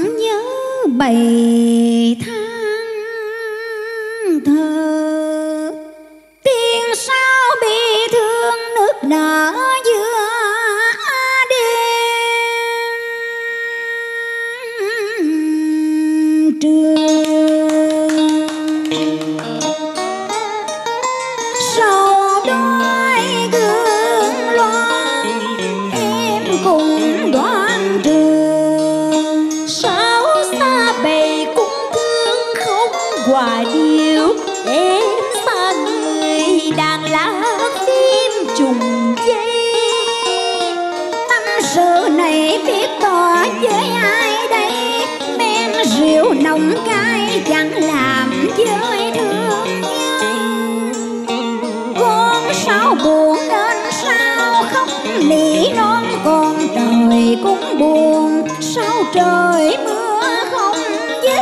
nhớ bầy than thờ, tiếng sao bị thương nước nở giữa đêm trường. Sau đôi gương loan em cùng đoan trường, Sao xa bầy cũng thương không hòa điệu, em xa người đàn lá phim trùng dây. tâm sự này biết tỏ với ai đây, men rượu nồng cay chẳng làm vơi thương nhớ. Con sao buồn nên sao khóc lì non, con trời cũng buồn sao trời mưa không dứt.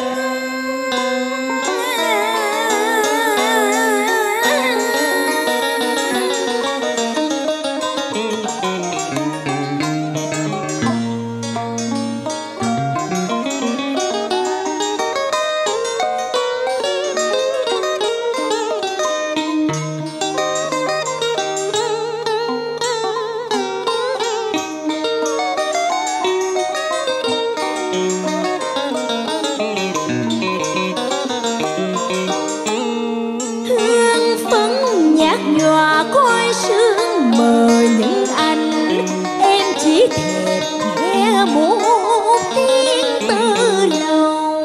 Hương phấn nhạt nhòa khói sương mờ những anh, em chỉ thèm nghe một tiếng từ lòng.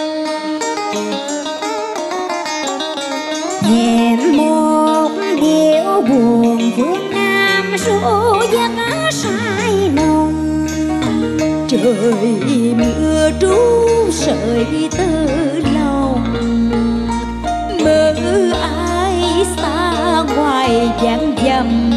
Hẹn một điệu buồn phương Nam ru giấc say nồng. Trời mưa trú sợi tơ lòng, mơ ai xa ngoài vạn dặm.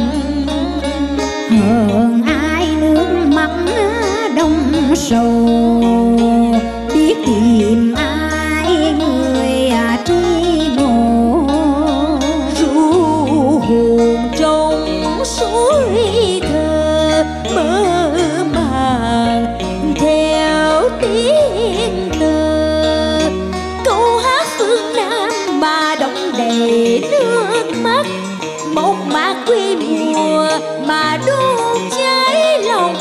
Hờn ai nước mắt đông sầu, biết tìm ai người tri ngộ. Ru hồn trong suối thơ mơ màng theo tiếng tơ, câu hát phương Nam mà đong đầy nước mắt. Một mạc quy mùa mà đốt cháy lòng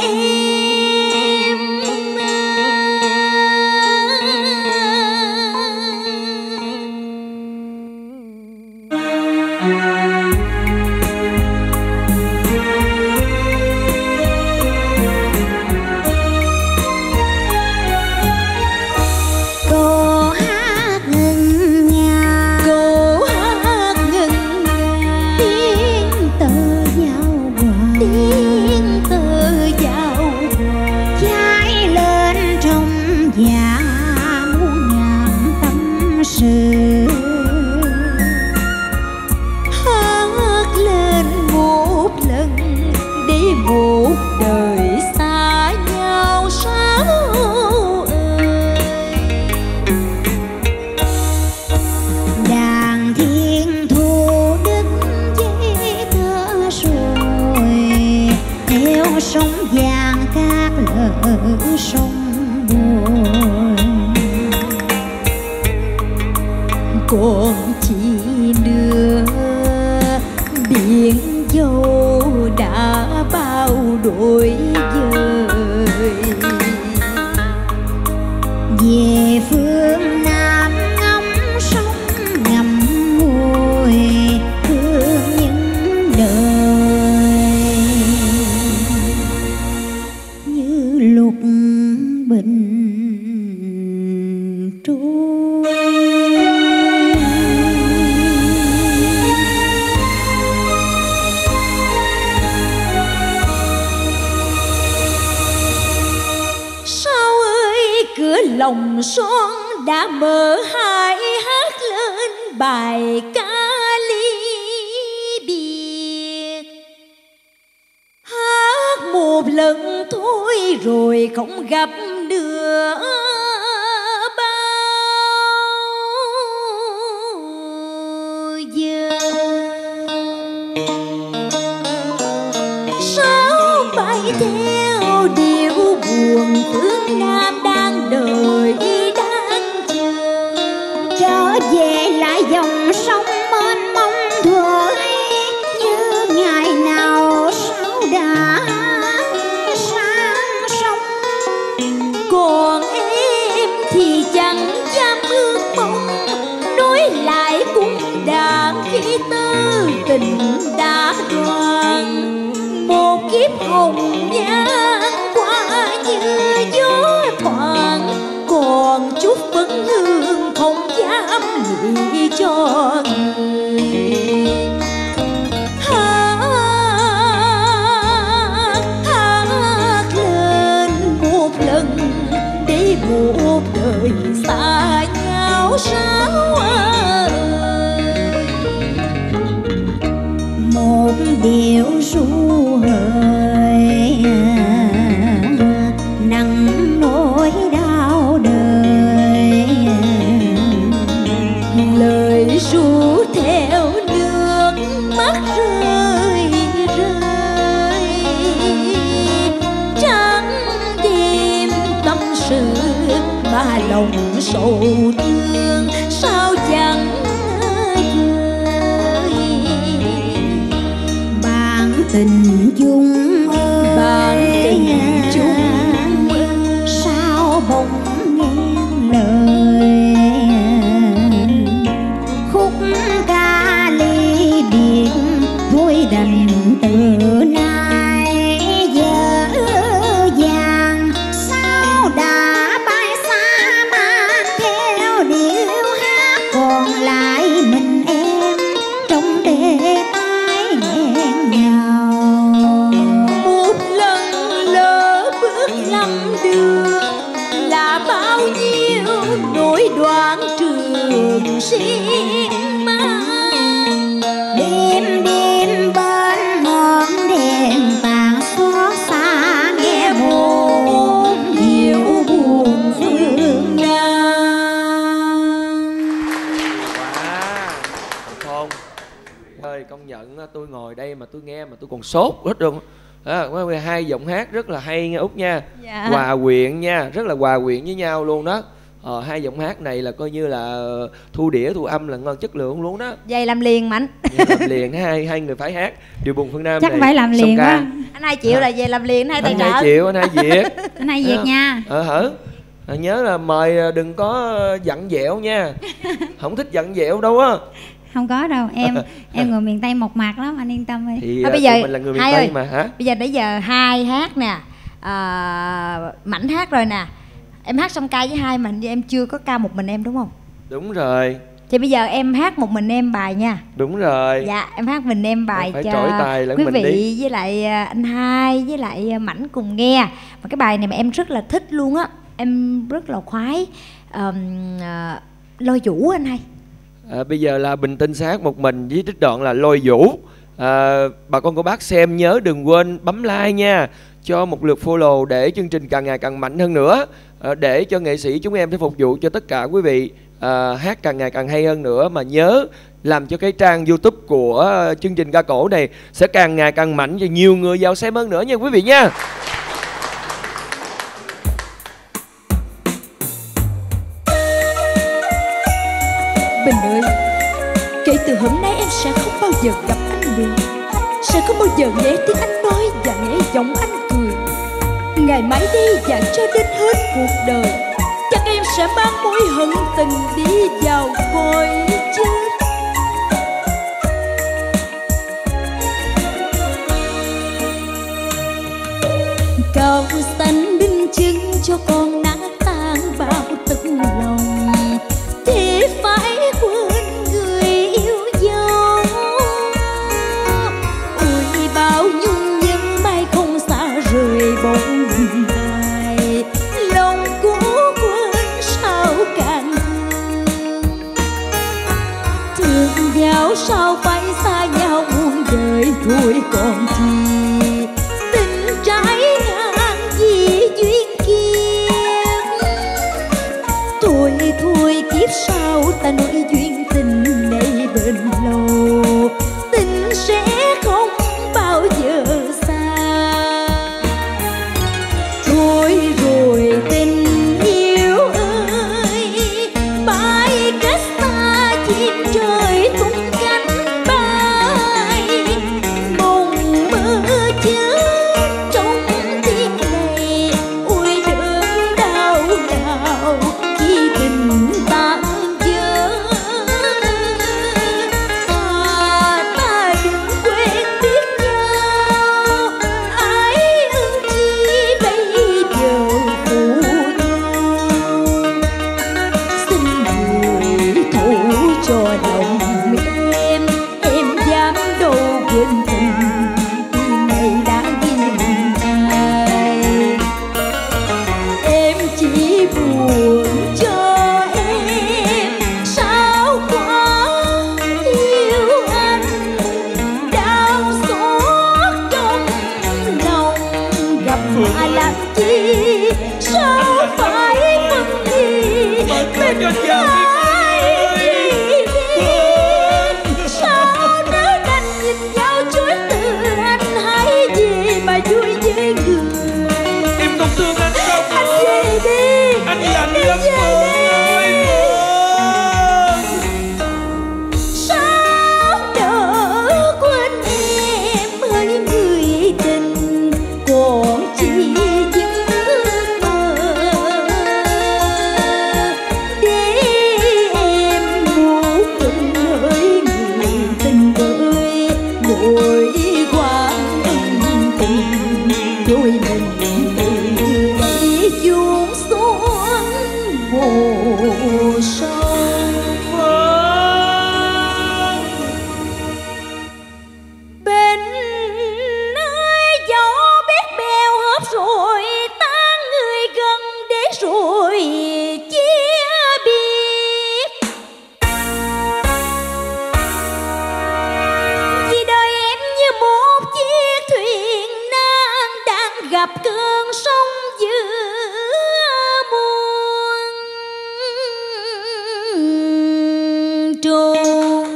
em. Cô hát ngân nga, Cô hát ngân nga, tiếng tơ giao hòa, tiếng tơ giao hòa. cháy lên trong dạ muôn ngàn tâm sự. Hát lên một lần để một đời xa nhau sao ơi. Đàn thiên thu đức dây thơ rồi, theo sông vàng cát lỡ sông bồi. Còn chi nữa biển dâu đã bao đổi dời. Về phương Nam ngắm sông ngắm ngồi, thương những đời như lục bình trôi. Sao ơi cửa lòng son đã mở hai, hát lên bài ca ly biệt. Hát một lần thôi rồi không gặp nữa bao giờ. Sao bay theo điệu buồn phương Nam đang đợi chút vẫn hương không dám nghĩ cho người. Hát lên một lần để một đời xa nhau sao ơi. Một điệu ru hời nặng nỗi đau đời, lời ru theo nước mắt rơi rơi, trắng đêm tâm sự mà lòng sầu thương sao chẳng tình chung ơi, bạn tình chung sao bỗng nghe lời khúc ca ly biệt thôi đành từ nay dở dàng. Sao đã bay xa mang theo điệu hát, còn lại mình em trong đê tai nghẹn ngào. một lần lỡ bước lầm đường là bao nhiêu nỗi đoạn trường riêng mang. Đêm đêm bên ngọn đèn vàng xót xa nghe một nhiều buồn phương nam. Không ơi, công nhận tôi ngồi đây mà tôi nghe mà tôi còn sốt hết luôn. Hai giọng hát rất là hay nha Út nha. Dạ. Hòa quyện nha, rất là hòa quyện với nhau luôn đó. Hai giọng hát này là coi như là thu đĩa thu âm là ngon chất lượng luôn đó. Vậy làm liền Mạnh. Làm liền hai người phải hát Điều Buồn Phương Nam Chắc này, phải làm song liền ca. quá. Anh Hai Triệu là về làm liền, hai tài Anh trợ. Hai Triệu, anh Hai Việt. Anh Hai Việt nha. Nhớ là mời đừng có dặn dẹo nha. Không thích dặn dẹo đâu á. Không có đâu, em người miền Tây mộc mạc lắm, anh yên tâm đi. Thì bây giờ mình là người miền Hai Tây ơi, mà hả? bây giờ nãy giờ Hai hát nè, Mảnh hát rồi nè. Em hát xong ca với Hai mà hình như em chưa có ca một mình em đúng không? Đúng rồi. Thì bây giờ em hát một mình em bài nha. Đúng rồi. Dạ, em hát mình em bài phải cho trỗi tài lẫn quý mình vị đi. với lại anh Hai với lại Mảnh cùng nghe. Và cái bài này mà em rất là thích luôn á. Em rất là khoái Lôi Vũ anh Hai. Bây giờ là Bình Tinh sẽ hát một mình với trích đoạn là Lôi Vũ. Bà con cô bác xem nhớ đừng quên bấm like nha, cho một lượt follow để chương trình càng ngày càng mạnh hơn nữa, để cho nghệ sĩ chúng em sẽ phục vụ cho tất cả quý vị hát càng ngày càng hay hơn nữa. Mà nhớ làm cho cái trang YouTube của chương trình ca cổ này sẽ càng ngày càng mạnh và nhiều người vào xem hơn nữa nha quý vị nha. Bình ơi, kể từ hôm nay em sẽ không bao giờ gặp anh nữa, sẽ không bao giờ nghe tiếng anh nói và nghe giọng anh cười. Ngày mãi đây và cho đến hết cuộc đời, chắc em sẽ mang mối hận tình đi vào cõi chết. Cao xanh đinh chứng cho con nát tan bao tận lòng, thì phải quên người yêu dấu. Ôi bao nhung nhớ mai không xa rời bóng ai, lòng cố quên sao càng thương. Thương nhau sao phải xa nhau muôn đời thôi còn chi, tình trái ngang vì duyên kiếp. Thôi thôi kiếp sau ta nối duyên tình này bền lâu, tình sẽ không bao giờ xa. Thôi rồi tình yêu ơi, bay cách xa chim trời tung cánh bay, mộng mơ chết trong tiếng này. Ôi đớn đau nào khi tình tan vỡ. buồn cho em. Sao quá yêu anh, đau xót trong lòng, gặp mà làm chi? Sao phải phân ly mình hai đi? Sao nỡ đành nhìn nhau chối từ anh hãy về mà vui với người. Em không thương anh không? Anh về đi, Anh lạnh lắm về ơi. sao nỡ quên em hỡi người tình, còn chỉ những ước mơ để em ngủ cùng hỡi người tình ơi. Nỗi quan ân tình đôi mình từ đây chuông xuống hồ sông. Bên nơi gió biết bèo hớp rồi tan người gần để rồi chia biệt. Vì đời em như một chiếc thuyền nan đang gặp cơn sóng giữa muôn trùng.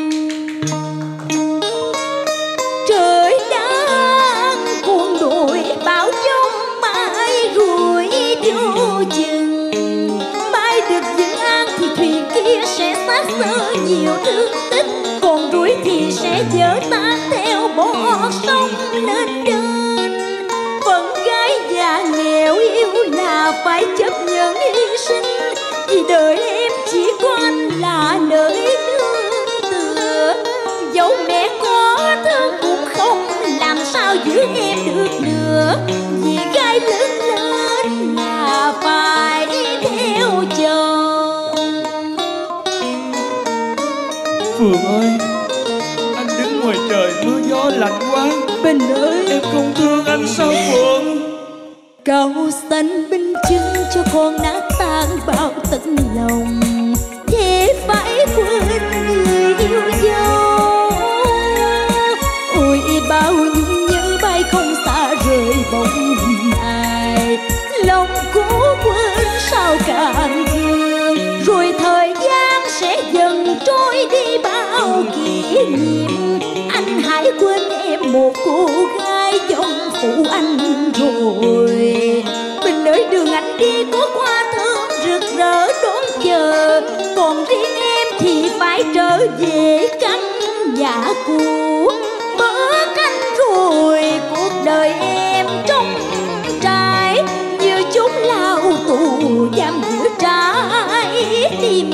Trời đang cuồng đuổi bão giông mãi rủi vô chừng. Mai được vững an thì thuyền kia sẽ xác xơ nhiều thương tích, còn đuổi thì sẽ dở tan theo bọt sông lên trên. Phận gái già nghèo yêu là phải chấp nhận hy sinh, vì đời em chỉ có anh là nơi nương tựa. Dẫu mẹ có thương cũng không làm sao giữ em được nữa, vì gái lớn lên là phải theo chồng. Phượng ơi, anh đứng ngoài trời mưa gió lạnh quá. Bình ơi, Em không thương anh sao Phượng? cao xanh binh chưng cho con nát tan bao tận lòng, thế phải quên người yêu dấu. Ôi bao nhung nhớ bay không xa rời bóng hình ai, lòng cố quên sao càng thương. Rồi thời gian sẽ dần trôi đi bao kỷ niệm, anh hãy quên em một cô gái giống phụ anh rồi. Bình ơi, đường anh đi có hoa thơm rực rỡ đón chờ, còn riêng em thì phải trở về căn nhà cũ. Bớt anh rồi cuộc đời em trong trai, như chúng lao tù giam giữ trái tim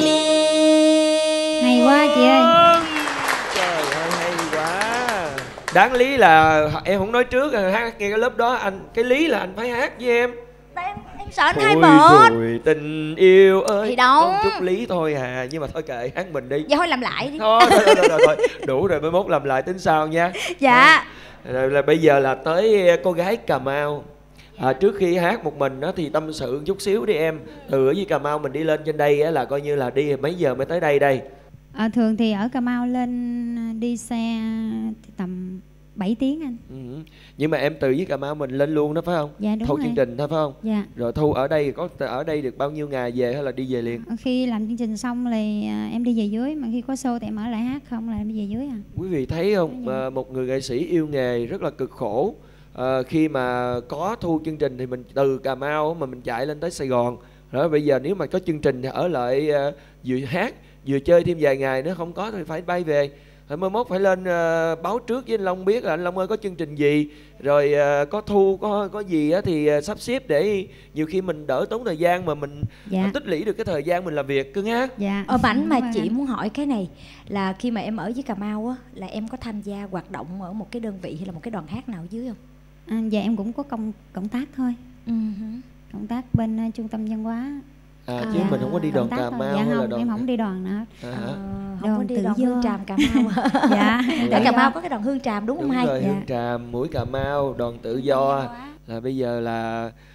em. Hay quá chị ơi. Trời ơi hay quá. Đáng lý là em không nói trước, hát nghe cái lớp đó anh, cái lý là anh phải hát với em. Em sợ anh hay Thôi mệt. rồi tình yêu ơi. Thì đâu. Có một chút lý thôi à, nhưng mà thôi kệ, hát mình đi. Dạ thôi làm lại đi. Thôi đủ rồi, mai mốt làm lại tính sau nha. Dạ. Rồi là bây giờ là tới cô gái Cà Mau. Trước khi hát một mình đó thì tâm sự chút xíu đi em. Từ ở dưới Cà Mau mình đi lên trên đây á, là coi như là đi mấy giờ mới tới đây? Thường thì ở Cà Mau lên đi xe thì tầm 7 tiếng anh. Nhưng mà em từ dưới Cà Mau mình lên luôn đó phải không? Dạ đúng Thu rồi. chương trình thôi phải không? Dạ. Rồi Thu ở đây có ở đây được bao nhiêu ngày về hay là đi về liền? Khi làm chương trình xong thì em đi về dưới, mà khi có show thì em ở lại hát, không là em đi về dưới à. Quý vị thấy không? Một người nghệ sĩ yêu nghề rất là cực khổ. Khi mà có thu chương trình thì mình từ Cà Mau mà mình chạy lên tới Sài Gòn. Rồi bây giờ nếu mà có chương trình thì ở lại vừa hát vừa chơi thêm vài ngày nữa, không có thì phải bay về. Rồi mai mốt phải lên báo trước với anh Long biết là anh Long ơi có chương trình gì, rồi có thu có gì á thì sắp xếp để nhiều khi mình đỡ tốn thời gian mà mình tích lũy được cái thời gian mình làm việc cưng hát. Dạ. Ở Bảnh mà chị muốn hỏi cái này là khi mà em ở với Cà Mau á là em có tham gia hoạt động ở một cái đơn vị hay là một cái đoàn hát nào dưới không? Dạ em cũng có cộng tác thôi. Cộng tác bên trung tâm văn hóa. Chứ mình không có đi đoàn Cà Mau hay là đoàn... Em không đi đoàn nào hết. Không có đi đoàn Hương Tràm Cà Mau. Dạ. Ở Cà Mau có cái đoàn Hương Tràm đúng không hay? Rồi, Hương Tràm, Mũi Cà Mau, đoàn tự do. Là bây giờ là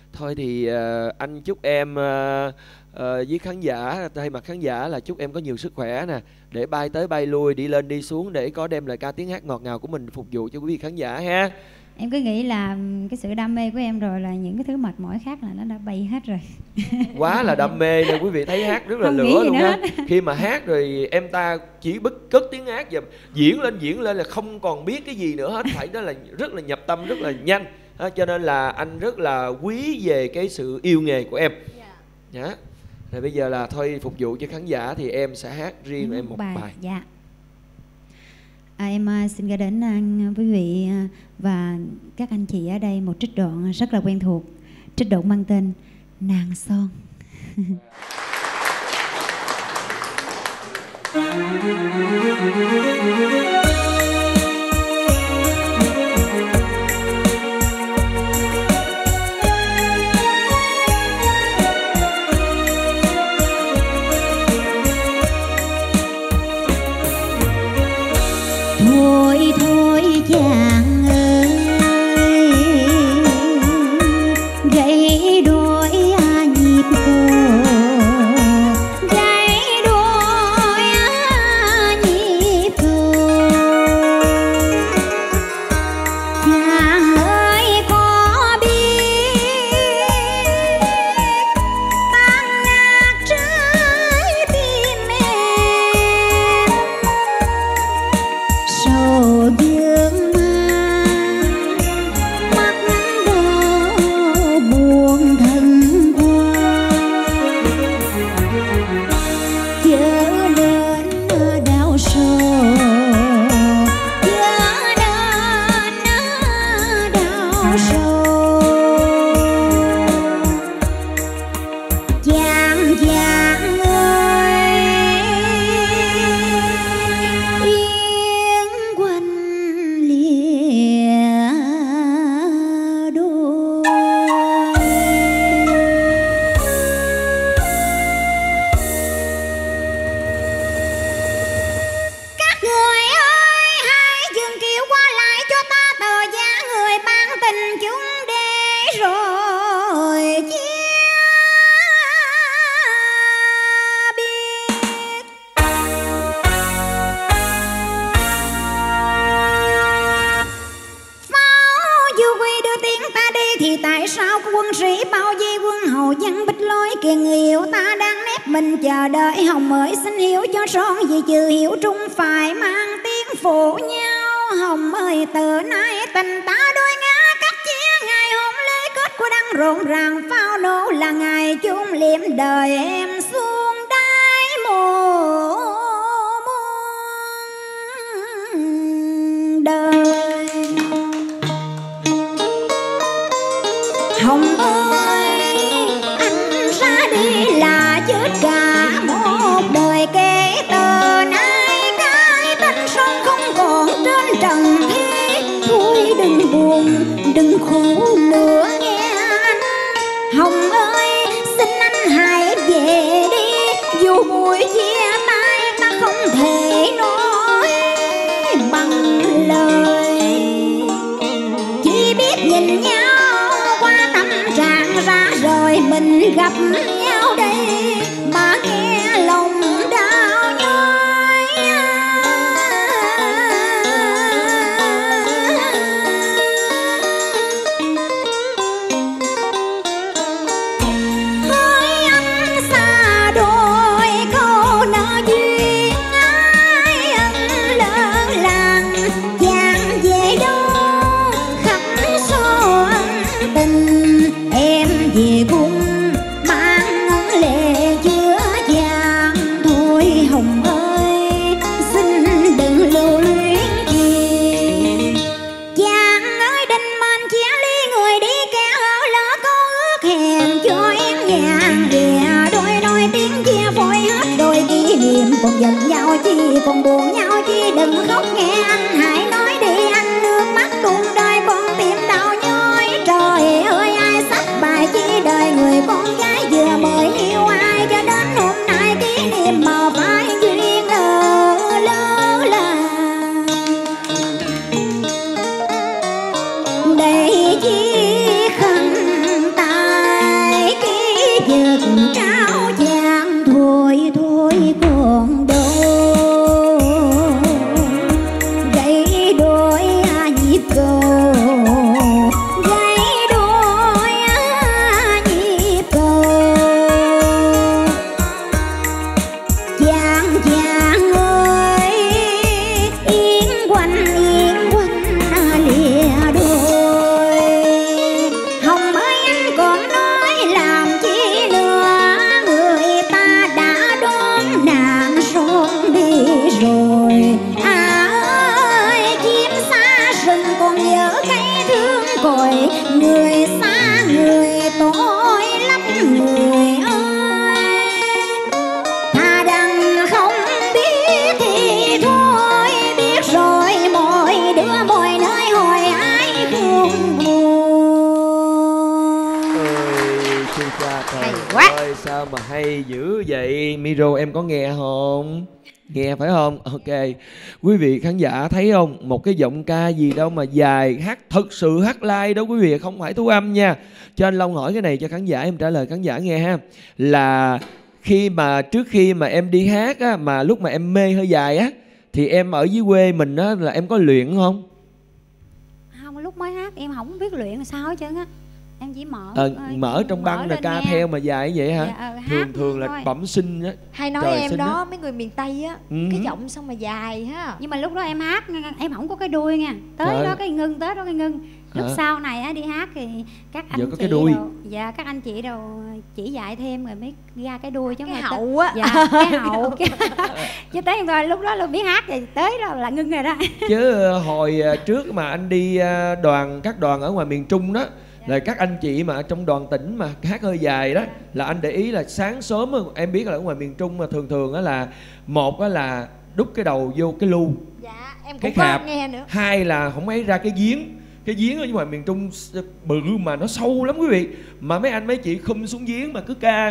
Thôi thì anh chúc em với khán giả, thay mặt khán giả là chúc em có nhiều sức khỏe nè, để bay tới bay lui, đi lên đi xuống, để có đem lại ca tiếng hát ngọt ngào của mình phục vụ cho quý vị khán giả ha. Em cứ nghĩ là cái sự đam mê của em rồi là những cái thứ mệt mỏi khác là nó đã bay hết rồi. Quá là đam mê nè, quý vị thấy hát rất là Không lửa nghĩ luôn gì á. nữa. Khi mà hát rồi em ta chỉ cất tiếng hát và diễn lên là không còn biết cái gì nữa hết, phải đó là rất là nhập tâm, rất là nhanh. Cho nên là anh rất là quý về cái sự yêu nghề của em. Dạ. Rồi bây giờ là thôi phục vụ cho khán giả thì em sẽ hát riêng em một bài. Dạ. Em xin gửi đến quý vị và các anh chị ở đây một trích đoạn rất là quen thuộc. Trích đoạn mang tên Nàng Son. Thôi thôi chàng ơi, gãy đôi nhịp cầu, gãy đôi nhịp cầu. Chàng ơi có biết tan nát trái tim em, sầu dương mắt đau buồn thân qua, chớ đến đau sầu, chớ đến đau sầu. Chàng chàng ơi, yên quanh lìa đôi. Các người ơi, hãy dừng kiệu qua lại cho ta tờ giá người ban tình chúng để rồi chia biệt. Pháo du quy đưa tiếng ta đi thì tại sao quân sĩ bao vây quân hầu dân bích lối kìa, người yêu ta đang nép mình chờ đợi. Hồng ơi xin hiểu cho son vì trừ hiểu trung phải mang tiếng phụ nhau. Hồng ơi từ nay tình ta đôi ngã cách chia, ngày hôn lễ kết của đăng rộn ràng pháo nổ là ngày chung liệm đời em xuống đáy mồ muôn đời. Hồng ơi anh ra đi là chết cả một đời, kể từ nay cái tên son không còn trên trần thế. Thôi đừng buồn đừng khổ nữa nghe anh. Hồng ơi xin anh hãy về đi, dù buổi chia tay ta không thể nói bằng lời, chỉ biết nhìn nhau qua tâm trạng ra rồi mình gặp nhau đây mà nghe lòng đau nhói. Hỡi anh xa đôi câu nợ duyên, ai ân lỡ làng chàng về đâu khắp số ân tình. Em về cùng mang ngân lệ chứa vàng, thôi Hồng ơi xin đừng lưu luyến gì. Chàng ơi định mệnh chia ly người đi kẻ ở lỡ câu ước hẹn cho em nhàn lìa đôi đôi tiếng chia phôi hết đôi kỷ niệm. Còn giận nhau chi còn buồn nhau chi, đừng khóc nghe anh hãy nói đi anh, nước mắt tuôn đời con tim đau nhói. Trời ơi ai sắp bài chi đời người con gái vừa mới yêu ai, cho đến hôm nay kỷ niệm mà phải duyên lỡ làng. Để chi khăn ta sao mà hay dữ vậy? Miro em có nghe không? Nghe phải không? Ok. Quý vị khán giả thấy không? Một cái giọng ca gì đâu mà dài, hát thật sự hát live đó quý vị, không phải thu âm nha. Cho anh Long hỏi cái này cho khán giả, em trả lời khán giả nghe ha. Là trước khi mà em đi hát á, mà lúc mà em mê hơi dài á, thì em ở dưới quê mình á là em có luyện không? Không, lúc mới hát em không biết luyện là sao hết trơn á. Em chỉ mở trong băng là ca nghe. theo mà dài vậy hả? Dạ, thường là thôi. bẩm sinh á. Hay nói Trời em đó, á. mấy người miền Tây á, cái giọng sao mà dài ha. Nhưng mà lúc đó em hát em không có cái đuôi nha. Tới đó cái ngưng, tới đó cái ngưng. Lúc sau này á đi hát thì các anh có chị cái đuôi. Dạ các anh chị đâu chỉ dạy thêm rồi mới ra cái đuôi chứ cái mà hậu á. Dạ cái hậu. Chứ tới rồi lúc đó là biết hát thì tới đó là ngưng rồi đó. Chứ hồi trước mà anh đi các đoàn ở ngoài miền Trung đó, là các anh chị mà trong đoàn tỉnh mà hát hơi dài đó, là anh để ý là sáng sớm em biết là ở ngoài miền Trung mà thường á là một á là đút cái đầu vô cái lu, Dạ em cái cũng có khạp, nghe nữa. hai là không ấy ra cái giếng ở ngoài miền Trung bự mà nó sâu lắm quý vị, mà mấy anh mấy chị khum xuống giếng mà cứ ca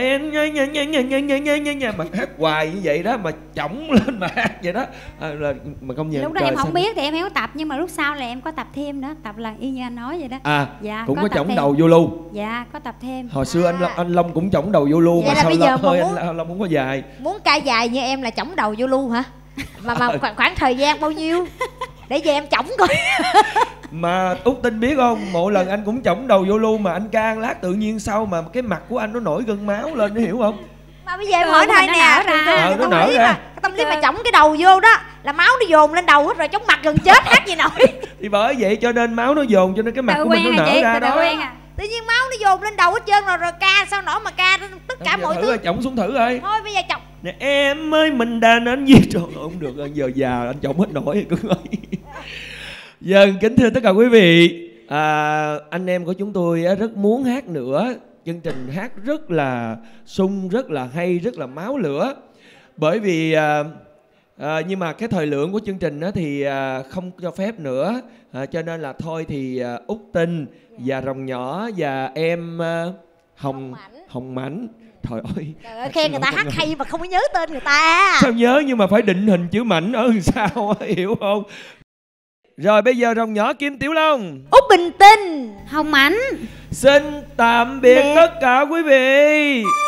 mà hát hoài như vậy đó, mà chổng lên mà hát vậy đó, là mà công nhận lúc đó em không biết thì em có tập, nhưng mà lúc sau là em có tập thêm nữa, tập là y như anh nói vậy đó. Dạ, cũng có chổng đầu vô lu. Dạ có tập thêm. Hồi xưa anh Long cũng chổng đầu vô lu, mà sao anh Long không có dài. Muốn ca dài như em là chổng đầu vô lu hả? Mà khoảng thời gian bao nhiêu để về em chổng coi. Mà Út Tinh biết không, mỗi lần anh cũng chổng đầu vô lu mà anh ca lát tự nhiên sau mà cái mặt của anh nó nổi gân máu lên, nó hiểu không? Mà bây giờ em hỏi thai nè, nó nở ra. Cái tâm lý mà chổng cái đầu vô đó là máu nó dồn lên đầu hết rồi, chóng mặt gần chết hát gì nổi. Thì bởi vậy cho nên máu nó dồn cho nên cái mặt của mình nó nở ra đó. Tự nhiên máu nó dồn lên đầu hết trơn rồi ca sao nổi mà ca tất cả mọi thứ. Chổng xuống thử rồi. Thôi bây giờ chổng. Nè em ơi mình đã đến gì trời, không được, giờ già anh chổng hết nổi cưng ơi. Giờ kính thưa tất cả quý vị, anh em của chúng tôi rất muốn hát nữa. Chương trình hát rất là sung, rất là hay, rất là máu lửa. Bởi vì nhưng mà cái thời lượng của chương trình thì không cho phép nữa, cho nên là thôi thì Út Tinh và Rồng Nhỏ và em Hồng Mảnh. Trời ơi, khen người ta hát hay mà không có nhớ tên người ta. Sao nhớ nhưng mà phải định hình chữ Mảnh ở sao hiểu không? Rồi bây giờ Rồng Nhỏ, Kim Tiểu Long, Út Bình Tinh, Hồng Mảnh xin tạm biệt tất cả quý vị.